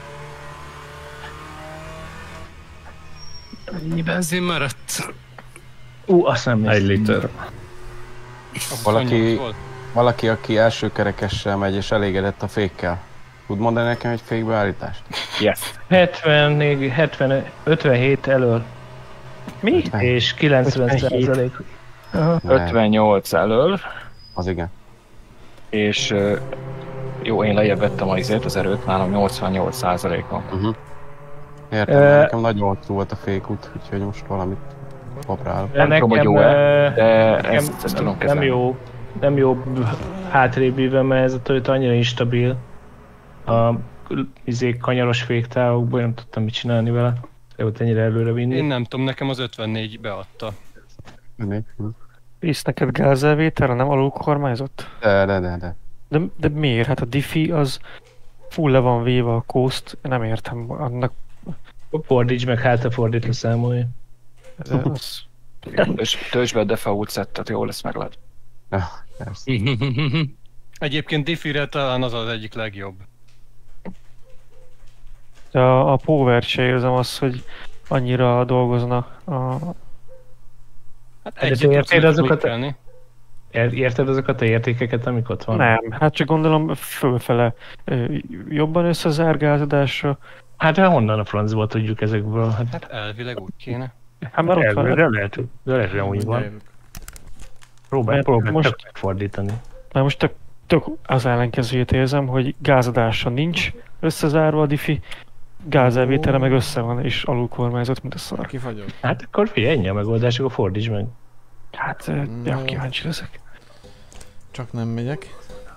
Ennyi benzin maradt. Azt nem 1 liter. Valaki- 28 volt. Valaki, aki első kerekessel megy és elégedett a fékkel. Tud mondani nekem egy fékbeállítást? Yes. 57 elől. Mi? És 90%. 58 elől, Az igen. és jó, én lejjebb vettem az erőt, nálam 88%-on. Értem, nekem nagyon hosszú volt a fékút, úgyhogy most valamit paprálok. Nem tudom, hogy jó-e, de ezt tudom kezelni. Nem jó hátrébb íve, mert ez a Toyota annyira instabil. A kanyaros féktávokból nem tudtam mit csinálni vele. Volt ennyire előre vinni. Én nem tudom, nekem az 54 beadta. Visz neked gázelvételre, nem alulkormányzott? De. De miért? Hát a diffi az full le van véve a coast, nem értem annak. Fordíts meg, hátra fordítva számolja. Töltsd be a default settet, jó lesz, meg lehet. Egyébként diffire talán az az egyik legjobb. De a power-t se érzem azt, hogy annyira dolgozna a... Hát érted azokat a értékeket, amik ott van? Nem, hát csak gondolom fölfele jobban összezárgázódásra. Hát honnan a francból tudjuk ezekből? Hát elvileg úgy kéne. Hát már ott van. De lehet, hogy úgy van. Próbálj most fordítani. Már most tök az ellenkezőjét érzem, hogy gázadása nincs összezárva a diffi, gázelvétele meg össze van és alulkormányzott, mint a szar. Kifagyok. Hát akkor figyelj, ennyi a megoldás, akkor fordíts meg. Hát, ja, kíváncsi leszek. Csak nem megyek.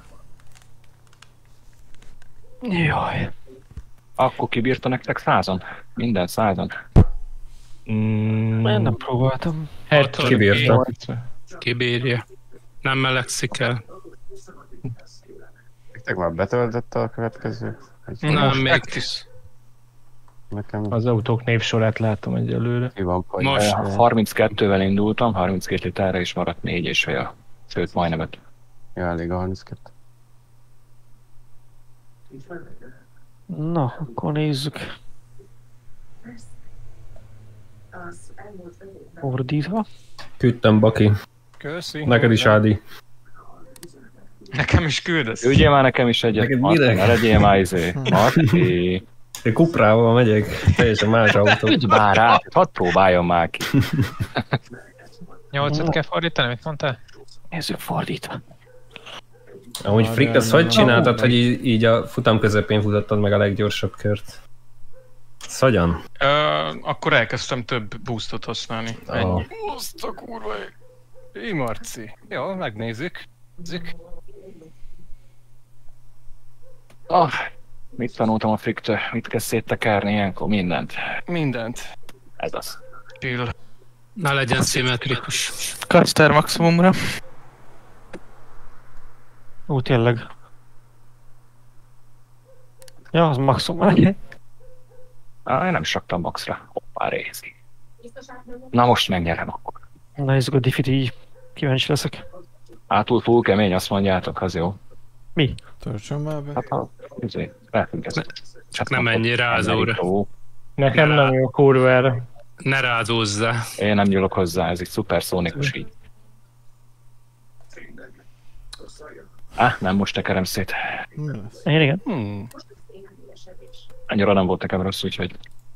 Jaj. Akkor kibírta nektek 100-on? Minden 100-on? Én nem próbáltam. Kibírta. Kibírja. Nem melegszik el. Nektek már betöltette a következő? Nem, még. Nekem Az autók névsorát látom egyelőre. ki van pajta. Most. 32-vel indultam, 32 literre és maradt 4,5. Sőt, majdnem 5. Ja, elég a 32. Na, akkor nézzük. Fordítva. Küldtem, Baki. Köszi. Neked is, Ádi. Nekem is küldesz. Ügyél már nekem is egyet, Neked Marti, mire? ne legyél már Marti. Én Cuprával megyek, teljesen más autó. Ügy már rá, hadd próbáljon már ki. 8-ot kell fordítani, mit mondtál? Nézzük fordítva. Amúgy Frick, ezt hogy csináltad, hogy így a futam közepén futottad meg a leggyorsabb kört? Ez hogyan? Akkor elkezdtem több boostot használni. Ennyi. Azt a kurva ég. Marci. Jó, megnézzük. Mit tanultam a Fricktől? Mit kell széttekerni ilyenkor? Mindent. Mindent. Ez az. Chill. Ne legyen szimmetrikus. Cluster maximumra. Tényleg. Ja, az maximum. Én nem is raktam maxra. Hoppá, rézi. Na most megnyerem akkor. Na, nézzük a diffit így. Kíváncsi leszek. Túl full kemény, azt mondjátok, az jó. Mi? Töltsön már be. Hát lehetünk Csak nem menjél rázóra. Nekem nem jó kurvára. Ne rázózzá. Én nem nyúlok hozzá, ez egy szuperszónikus így. Nem most tekerem szét. Én igen. Annyira nem volt nekem rossz, úgyhogy...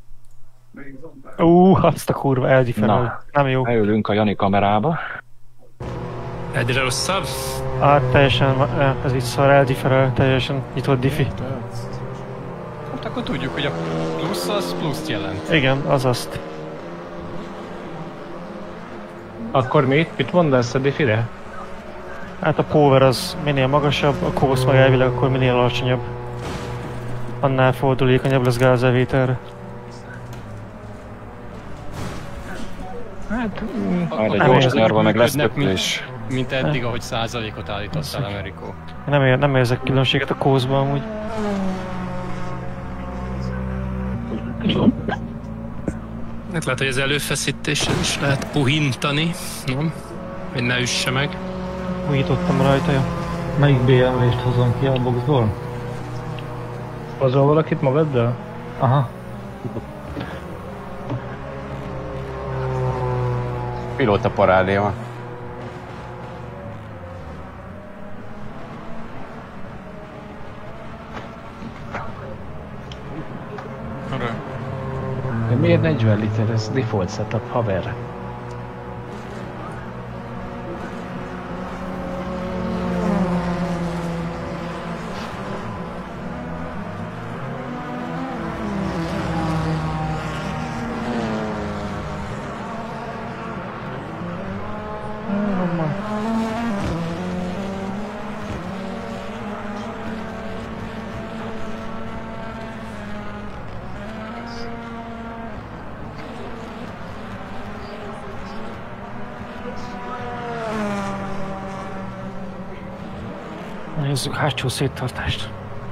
Azt a kurva eldiferel. Nem jó. Beülünk a Jani kamerába. Egyre rosszabb? Teljesen, ez itt szar eldiferel, teljesen nyitott diffi. Hát akkor tudjuk, hogy a plusz az pluszt jelent. Igen, az azt. Akkor mit mondasz a diffire? Hát a power az minél magasabb, a coast meg elvileg akkor minél alacsonyabb. Annál fordulékonyabb lesz gázelvételre. Hát... Majd egy gyors nyarva meg lesz köplés. Mint eddig, ahogy százalékot állítottál, Amerikó. Nem érzek különbséget a coastban amúgy. Hát lehet, hogy az előfeszítéssel is lehet puhintani, nem? Hogy ne üsse meg. Újítottam rajta, ja. Melyik BMW-st hozom ki a boxból? Hozol valakit magaddal? Aha. Pilóta parádéma. De miért 40 liter? Ez default setup, haver. Nézzük hátsó széttartást.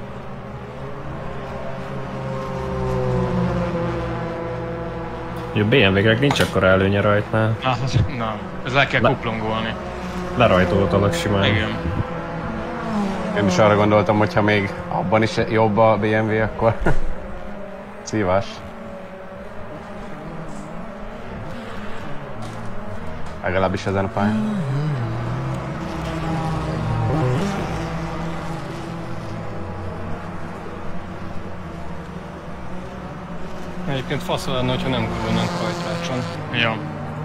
A BMW-nek nincs akkora előnye rajtnál. Na, ez le kell kuplungolni. Lerajtoltalak simán. Igen. Én is arra gondoltam, hogyha még abban is jobb a BMW, akkor szívás. Legalábbis ezen a pályán. Egyébként fasz lenne, hogyha nem gurulnánk rajtrácson. Ja.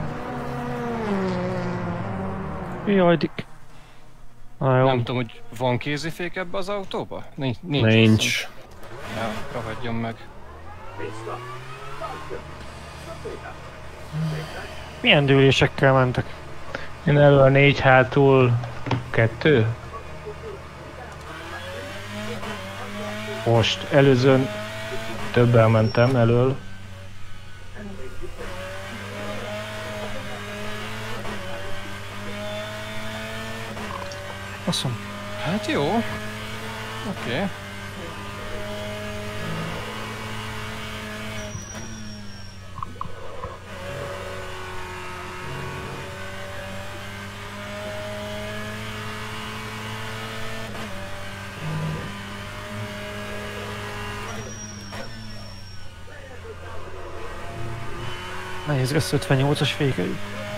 Jaj, Dick. Jó. Nem tudom, hogy van kézifék ebbe az autóba? Nincs. Ja, ragadjon meg. Milyen dőlésekkel mentek? Én elől 4, hátul 2. Most előzőn többel mentem elől. Awesome. Hát jó. Oké. Nehéz lesz 58-as fékei.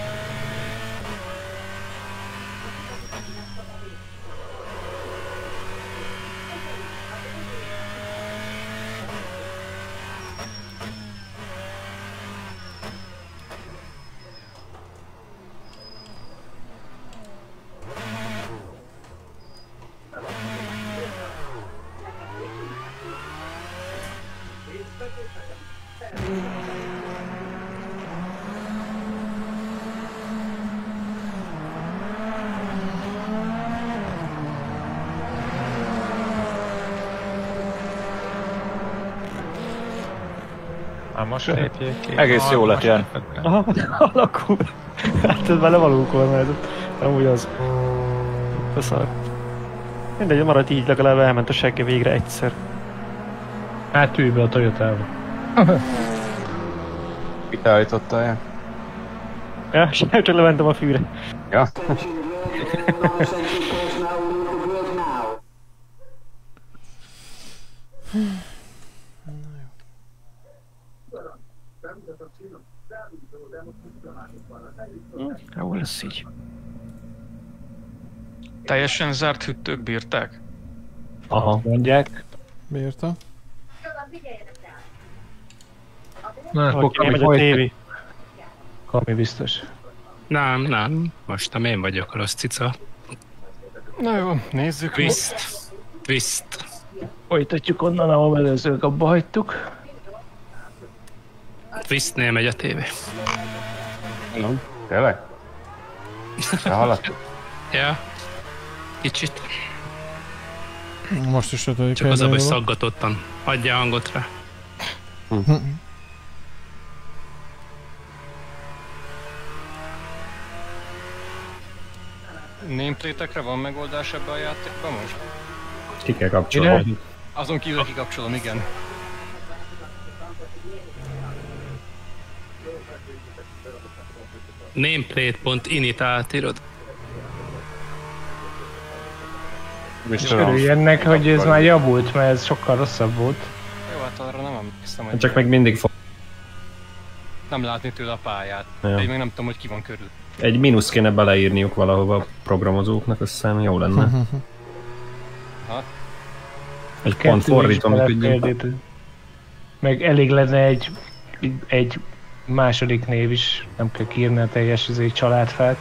Most lépjék ki. Egész jó lett ilyen. Aha, alakul. Hát ez már levalókor majd. Amúgy az. Beszart. Mindegy, maradt így, legalább elment a segge végre egyszer. Hát ülj be a Toyotába. Mit állítottál el? Ja, sem csak lementem a fűre. Ja. Jó lesz így. Teljesen zárt hűtők bírták? Aha. Mondják. Bírta? Na, akkor Kami a tévé. Kami biztos. Nem. Most nem én vagyok a rossz cica. Na jó, nézzük. Twist. Folytatjuk onnan, ahol előzők abba hagytuk. Twistnél megy a tévé. Nem? Tényleg? Te halad? Ja. Kicsit. Most is ötödik. Csak az a, hogy szaggatottan. Adja hangot rá. Nameplate-ekre van megoldás ebbe a játékban most? Ki kell kapcsolni. Azon kívül kikapcsolom, igen. Nameplate.init átírod. Örüljenek, hogy ez már javult, mert ez sokkal rosszabb volt. Jó, hát arra nem emlékszem, hogy... Csak meg mindig fog. Nem látni tőle a pályát. Ja. Én még nem tudom, hogy ki van körül. Egy mínusz kéne beleírniuk valahova a programozóknak, aztán jó lenne. Ha? Egy pont fordítom, hogy meg elég lenne egy egy második név is, nem kell kiírni a teljes családfát.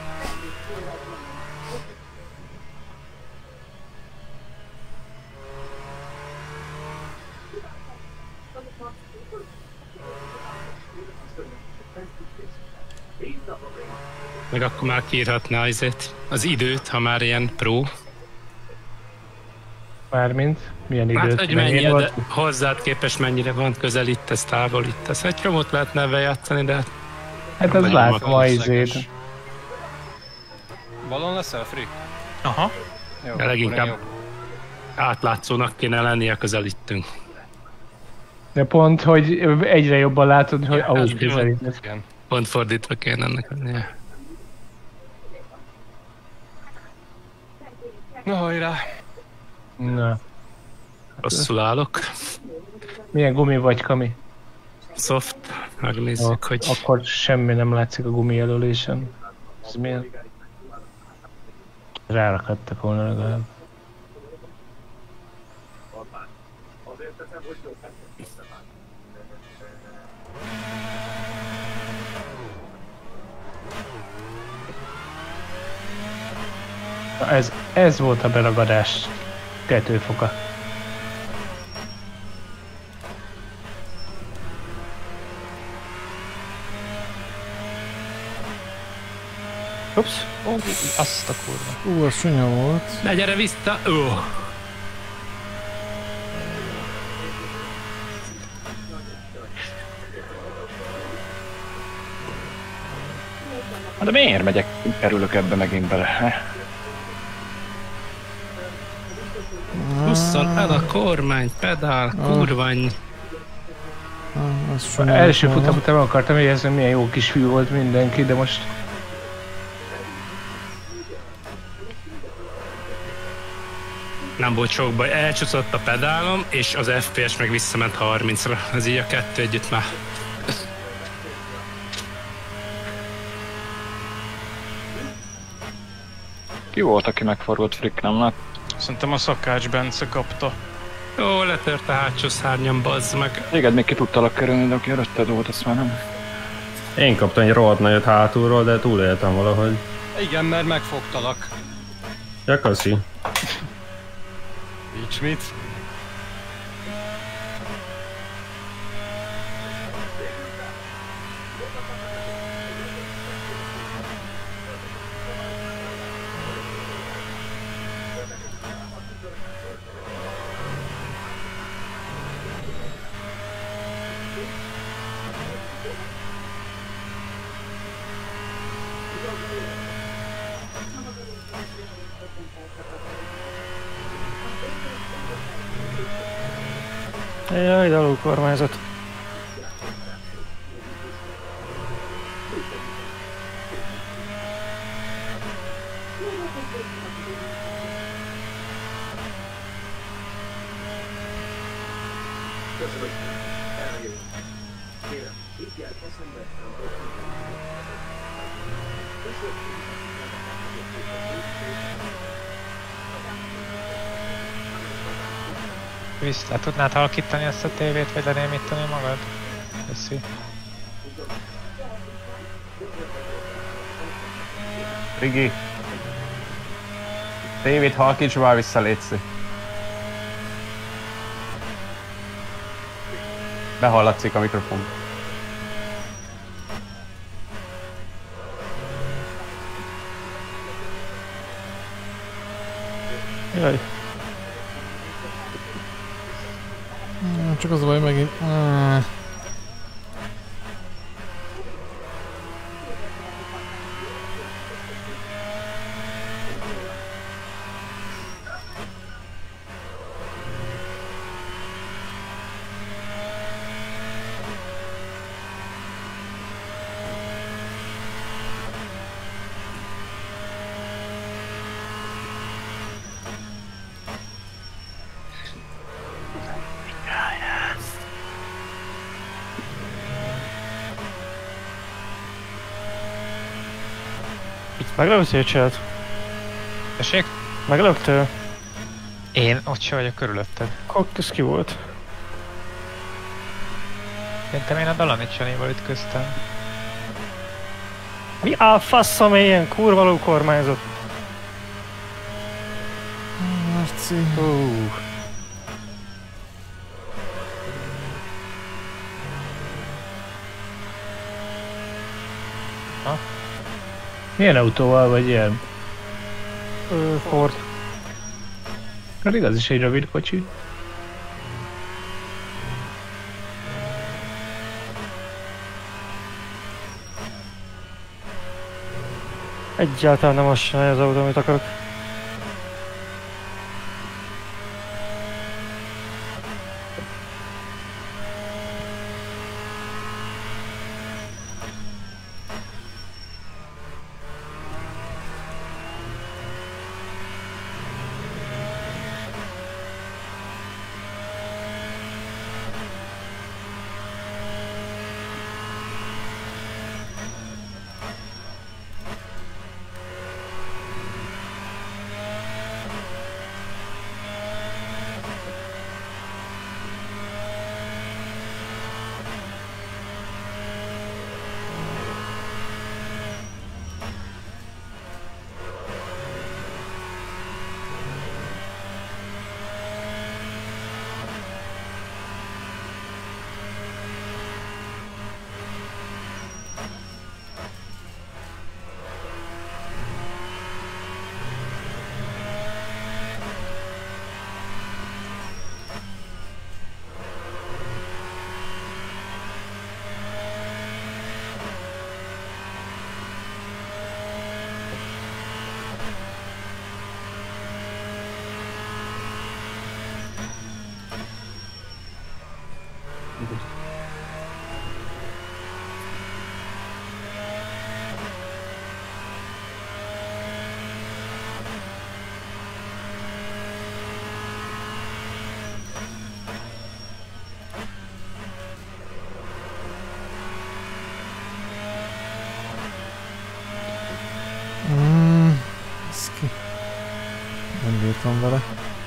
Meg akkor már kiírhatná az időt, ha már ilyen pro. Mármint? Milyen időt? Hát, hogy mennyire, de hozzád képest mennyire van közel itt, ez távol itt. Ez egy csomót lehetne ebben játszani, de... Hát az látom a izét. Valon leszel, Free? Aha. Jó, de leginkább átlátszónak kéne lennie, közelítünk. De pont, hogy egyre jobban látod, hogy ahogy közelítesz. Pont fordítva kéne ennek lennie. Na hajrá! Na. Rosszul állok. Milyen gumi vagy, Kami? Soft. Megnézzük, hogy... Akkor semmi nem látszik a gumi jelölésen. Ez milyen? Rárakadtak volna legalább. Na ez volt a beragadás 2 foka. Ups. Azt a kurva. Az csúnya volt. Ne gyere vissza! De miért megyek, kerülök ebbe megint bele? Husszal el a kormány, pedál, kurvány. Első futam után akartam érezni, milyen jó kis fiú volt mindenki, de most... Nem volt sok baj, elcsúszott a pedálom, és az FPS meg visszament 30-ra. Ez így a 2 együtt már. Ki volt, aki megforgott, Frick, nem lát? Szerintem a Szakács Bence kapta. Jó, letört a hátsó szárnyam, bazd meg. Téged még ki tudtalak kerülni, de aki előtted volt, azt már nem. Én kaptam egy rohadt nagyot hátulról, de túléltem valahogy. Igen, mert megfogtalak. Ja, kaszi. Nincs mit. Jaj, de alulkormányzat. Le tudnád halkítani ezt a tévét, vagy lenémítani magad? Köszi. Rigi. Tévét halkíts már vissza, létszik. Behallatszik a mikrofon. Jaj. Csak az a baj megint... Meglöktél, Cselt? Tessék? Meglöktél? Én ott se vagyok körülötted. Akkor ez ki volt? Szerintem én a Dalanicsanival ütköztem. Mi a faszom ilyen kurvaló kormányzat? Marci. Milyen autóval vagy ilyen? Ford. Hát igaz is egy rövid kocsi. Egyáltalán nem azt csinálja az autó, amit akarok. Nem bírtam vele.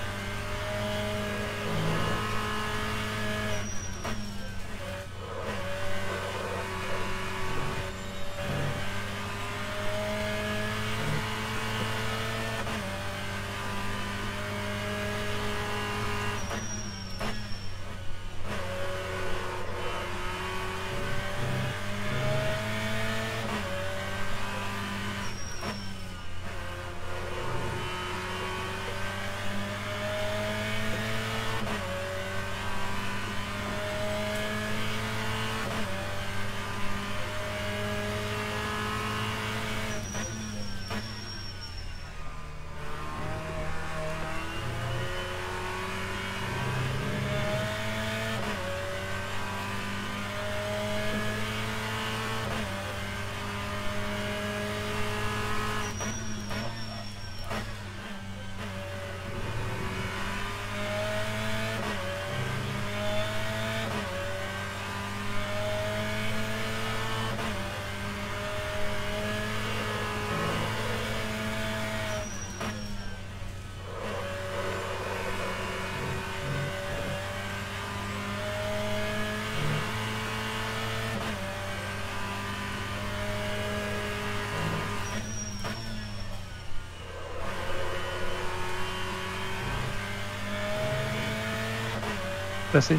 Köszi.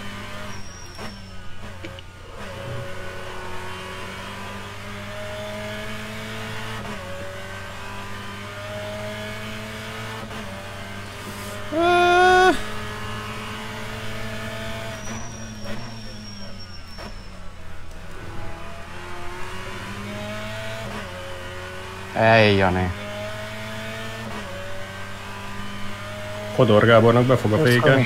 Ej, Jani. Hodor Gábornak befog a péke.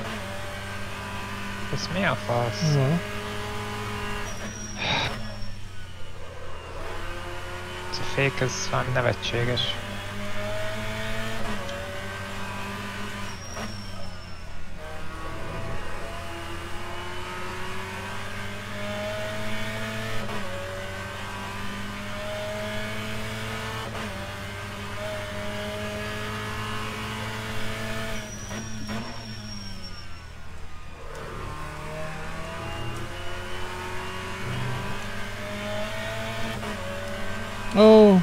Ez mi a fasz? fék, ez valami nevetséges. Ó!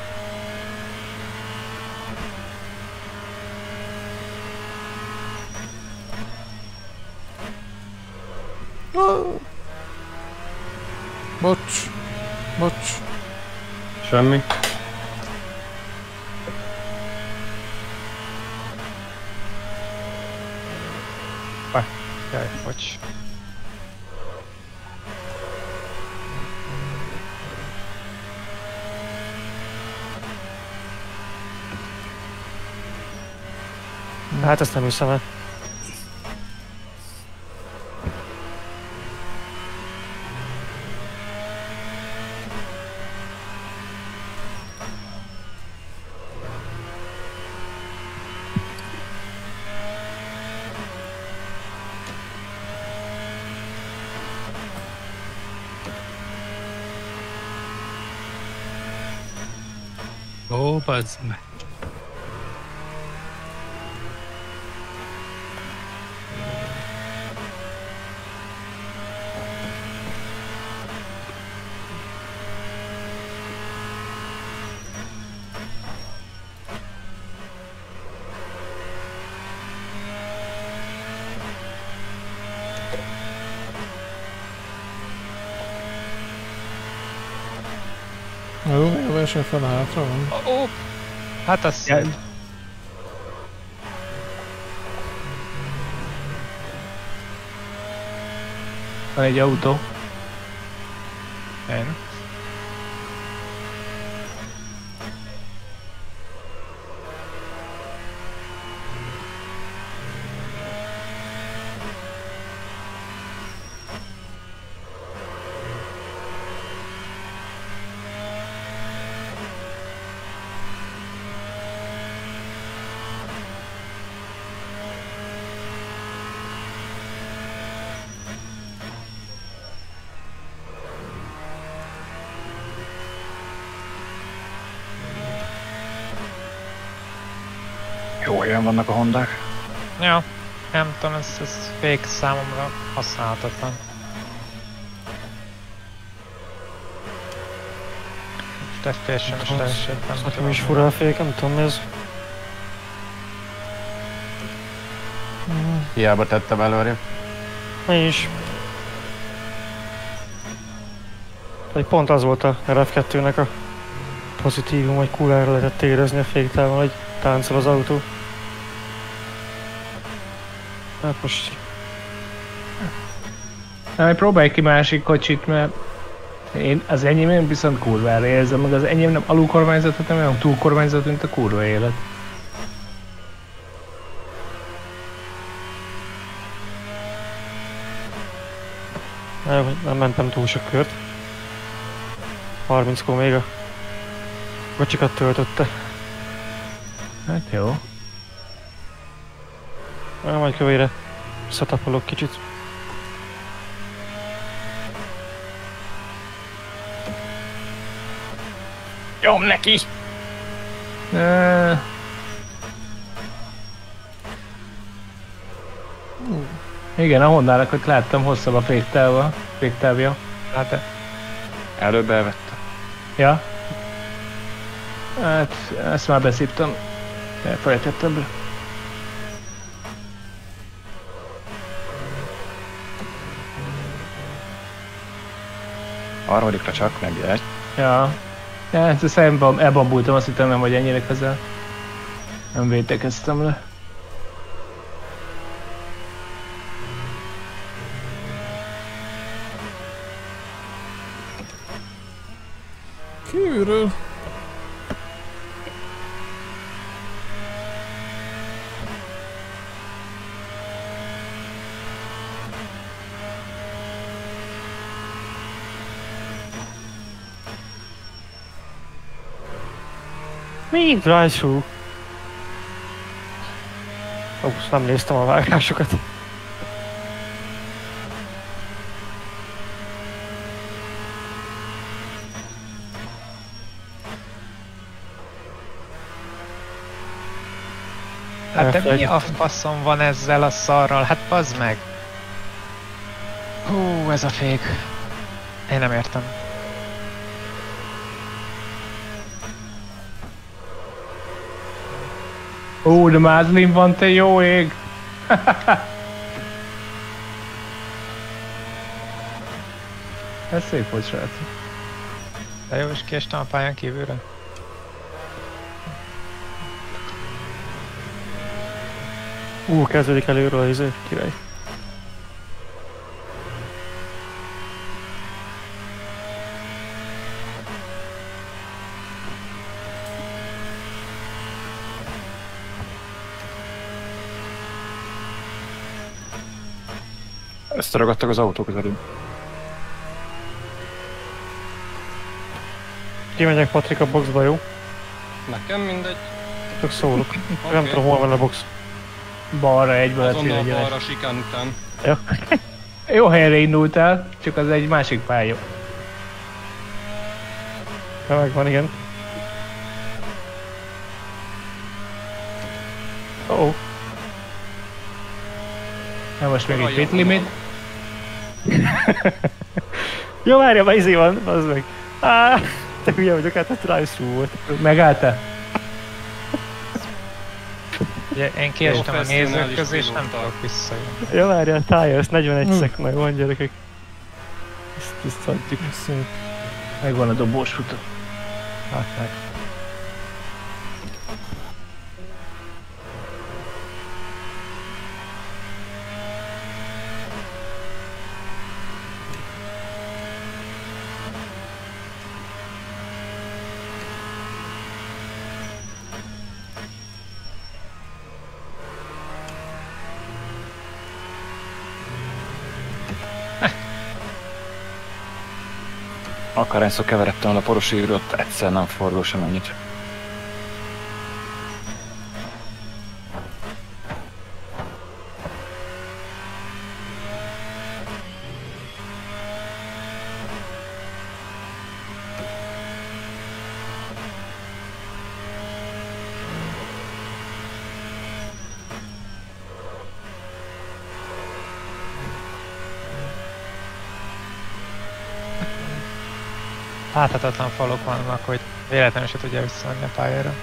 Ó! Bocs. Bocs. Semmi. Jaj, bocs. Hát ezt nem hiszem el. Ó, bazd meg. Jó, még a verseny fel hátra van. Ó! Hát az... Ja. Van egy autó. Én. Jó helyen vannak a Hondák. Ja, nem tudom, ez fék számomra használhatatlan. Most FPS-en is leesett, nem Nekem is fura a fék, nem tudom mi ez. Hiába tettem előre. Mi is. Egy pont az volt a RF2-nek a pozitívum, hogy kurvára lehetett érezni a féktávon, hogy táncol az autó. Hát most... Na, próbálj ki másik kocsit, mert az enyém viszont kurvára érzem, meg az enyém nem alulkormányzatot, nem olyan túlkormányzat, mint a kurva élet. Nem mentem túl sok kört. 30-kor még a kocsikat töltötte. Hát jó. Majd kövére visszatapolok kicsit. Nyom neki! Igen, a Hondának, hogy láttam, hosszabb a féktávja. Hát, Előbb elvette. ja. Hát, ezt már beszívtam. Elfelejtettem be. Harmadikra csak megjegy. Ja. Ja, ezt elbambultam, azt hittem nem vagy ennyire közel. Nem védekeztem le. Kívülről. Még rajzsú. Ups, nem néztem a vágásokat. Hát de mi a faszom van ezzel a szarral? Hát bazd meg! Hú, ez a fék. Én nem értem. Ó, de mázlim van, te jó ég! Ez szép volt, srácok. De jó, és kiestem a pályán kívülre. Kezdődik előről az izé, király. Összeragadtak az autók az előbb. Kimegyek Patrik a boxba, jó? Nekem mindegy. Csak szólok. Okay. Nem tudom, hol van a box. Balra egybe lesz azonnal balra sikán után. Ja. Jó helyre indultál, csak az egy másik pálya. Ja, megvan, igen. Oh. Na most még egy pit limit. Jó, várja, már izé van, az meg. Te hülye vagyok, hát a drive-thru volt. Megálltál? Ugye, én kiestem a nézők közé, és nem tudok visszajönni. Jó, várja, a tires, 41 szek, meg van, gyerekek. Ezt adjuk. Szép. Megvan a dobós futó. Hát meg. Akárhányszor keveredtem a poros űröt, egyszer nem fordul sem ennyit. Láthatatlan falok vannak, hogy véletlenül se tudja visszamenni a pályára.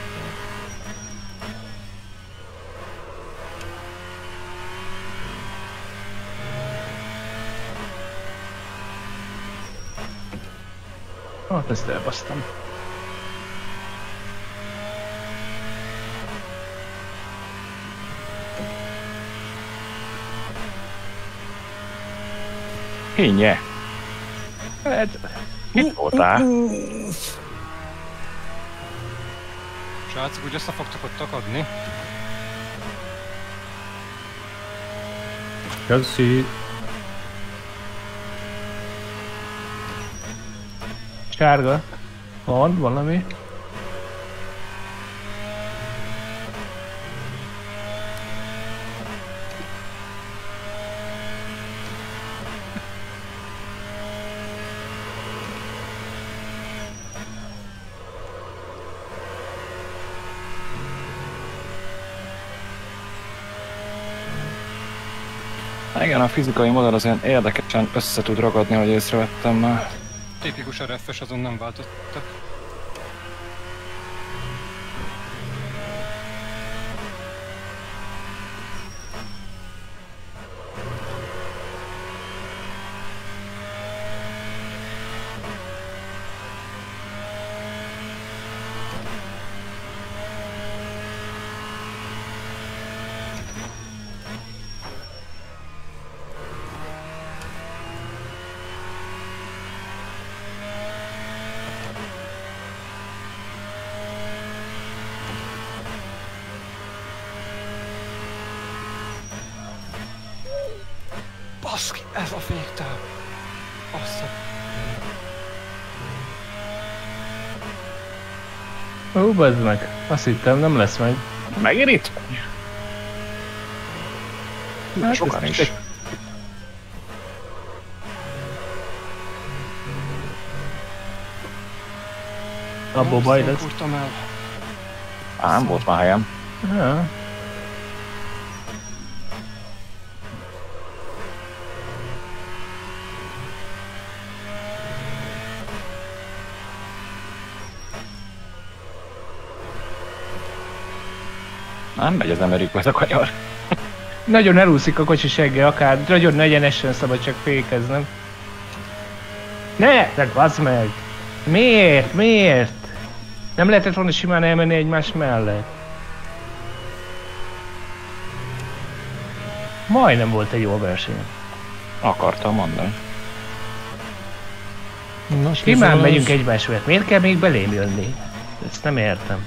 Hát ezt elbasztam. Hinnye! Hát... Mit voltál? Srácok, úgy össze fogtok ott akadni. Köszi. Sárga. Van valami? Igen, a fizikai modell az ilyen érdekesen össze tud ragadni, ahogy észrevettem már. Tipikus RF-es, azon nem változtak. Baszki, ez a féktáv! Bassza! Ó, bazd meg. Azt hittem, nem lesz meg. Megint itt? Hát sokan ez is. Abból baj lesz. Kurtam el. Nem volt már helyem. Ja. Nem megy az Amerika ez a kanyar. Nagyon elúszik a kocsi segge, akár nagyon egyenesen szabad csak fékeznem. Ne! De bazd meg! Miért? Miért? Nem lehetett volna simán elmenni egymás mellett? Majdnem volt egy jó verseny. Akartam mondani. Na, Simán megyünk egymás mellett. Miért kell még belém jönni? Ezt nem értem.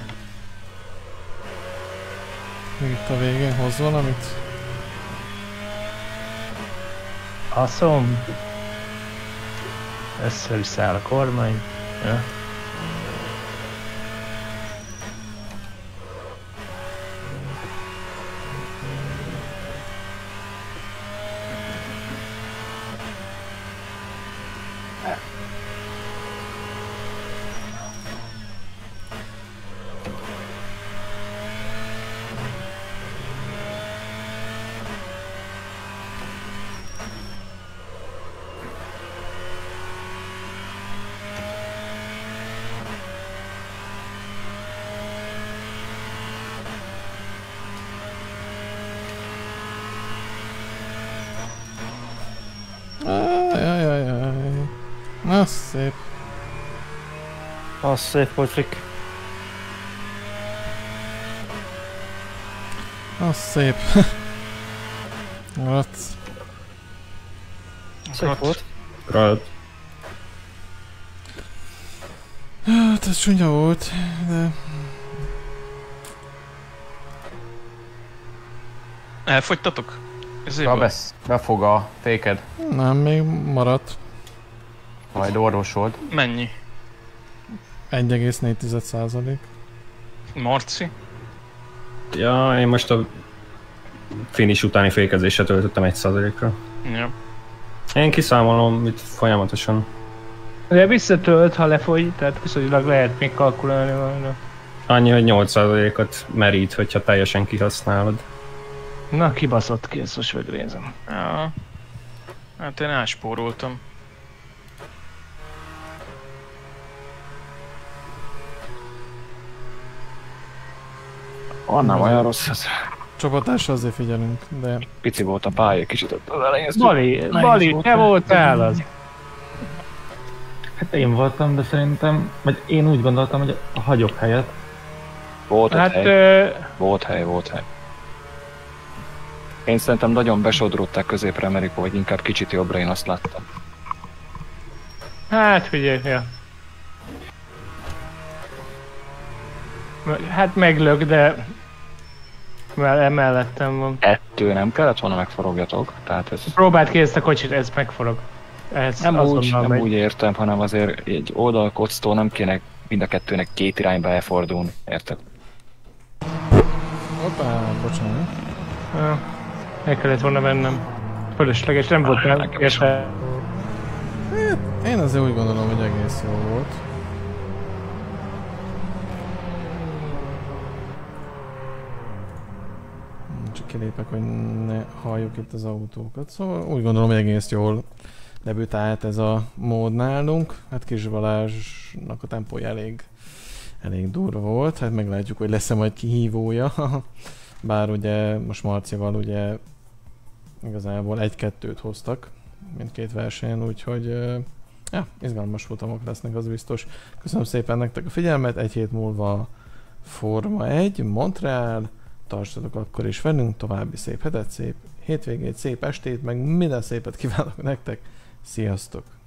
Még itt a végén hoz valamit? Haszom. Összeviszáll a kormány. Ja. Ajajajaj. Na, szép. Az szép volt, Frick. Az szép. Grat. Szép volt. Grat. Hát ez csúnya volt, de... Elfogytatok? Rabesz, befog a féked. Nem, még maradt. Majd orvosold. Mennyi? 1,4%. Marci? Ja, én most a finish utáni fékezésre töltöttem 1%-ra. Ja. Én kiszámolom itt folyamatosan. De visszatölt, ha lefogy, tehát viszonylag lehet még kalkulálni volna. Annyi, hogy 8%-ot merít, hogyha teljesen kihasználod. Na, kibaszott ki, ezt most megnézem. Ja. Hát én elspóroltam. Nem olyan rossz ez. Csapatásra azért figyelünk, de... Pici volt a pálya, kicsit ott az elején. Bali, te voltál az. Hát én voltam, de szerintem, vagy én úgy gondoltam, hogy hagyok helyet. Volt Hát, hely. Volt hely. Én szerintem nagyon besodródták középre Amerika, vagy inkább kicsit jobbra, én azt láttam. Hát figyelj, ja. Hát meglök, de... Mellettem van. Ettől nem kellett volna megforogjatok, tehát ez... Próbáld ki ezt a kocsit, ez megforog. Ez nem úgy értem, hanem azért egy oldalkoctól nem kéne mind a kettőnek két irányba elfordulni, érted? Hoppá, bocsánat. Ja, el kellett volna mennem. Fölösleges, nem volt meg. Én azért úgy gondolom, hogy egész jó volt. Csak kilépek, hogy ne halljuk itt az autókat. Szóval úgy gondolom, hogy egész jól debütált ez a mód nálunk. Hát Kis Balázsnak a tempója elég durva volt. Hát meglátjuk, hogy lesz-e majd kihívója. Bár ugye most Marcival ugye igazából 1-2-t hoztak mindkét versenyen, úgyhogy ja, izgalmas futamok lesznek, az biztos. Köszönöm szépen nektek a figyelmet, egy hét múlva Forma 1, Montreal, tartsatok akkor is velünk, további szép hetet, szép hétvégét, szép estét, meg minden szépet kívánok nektek, sziasztok!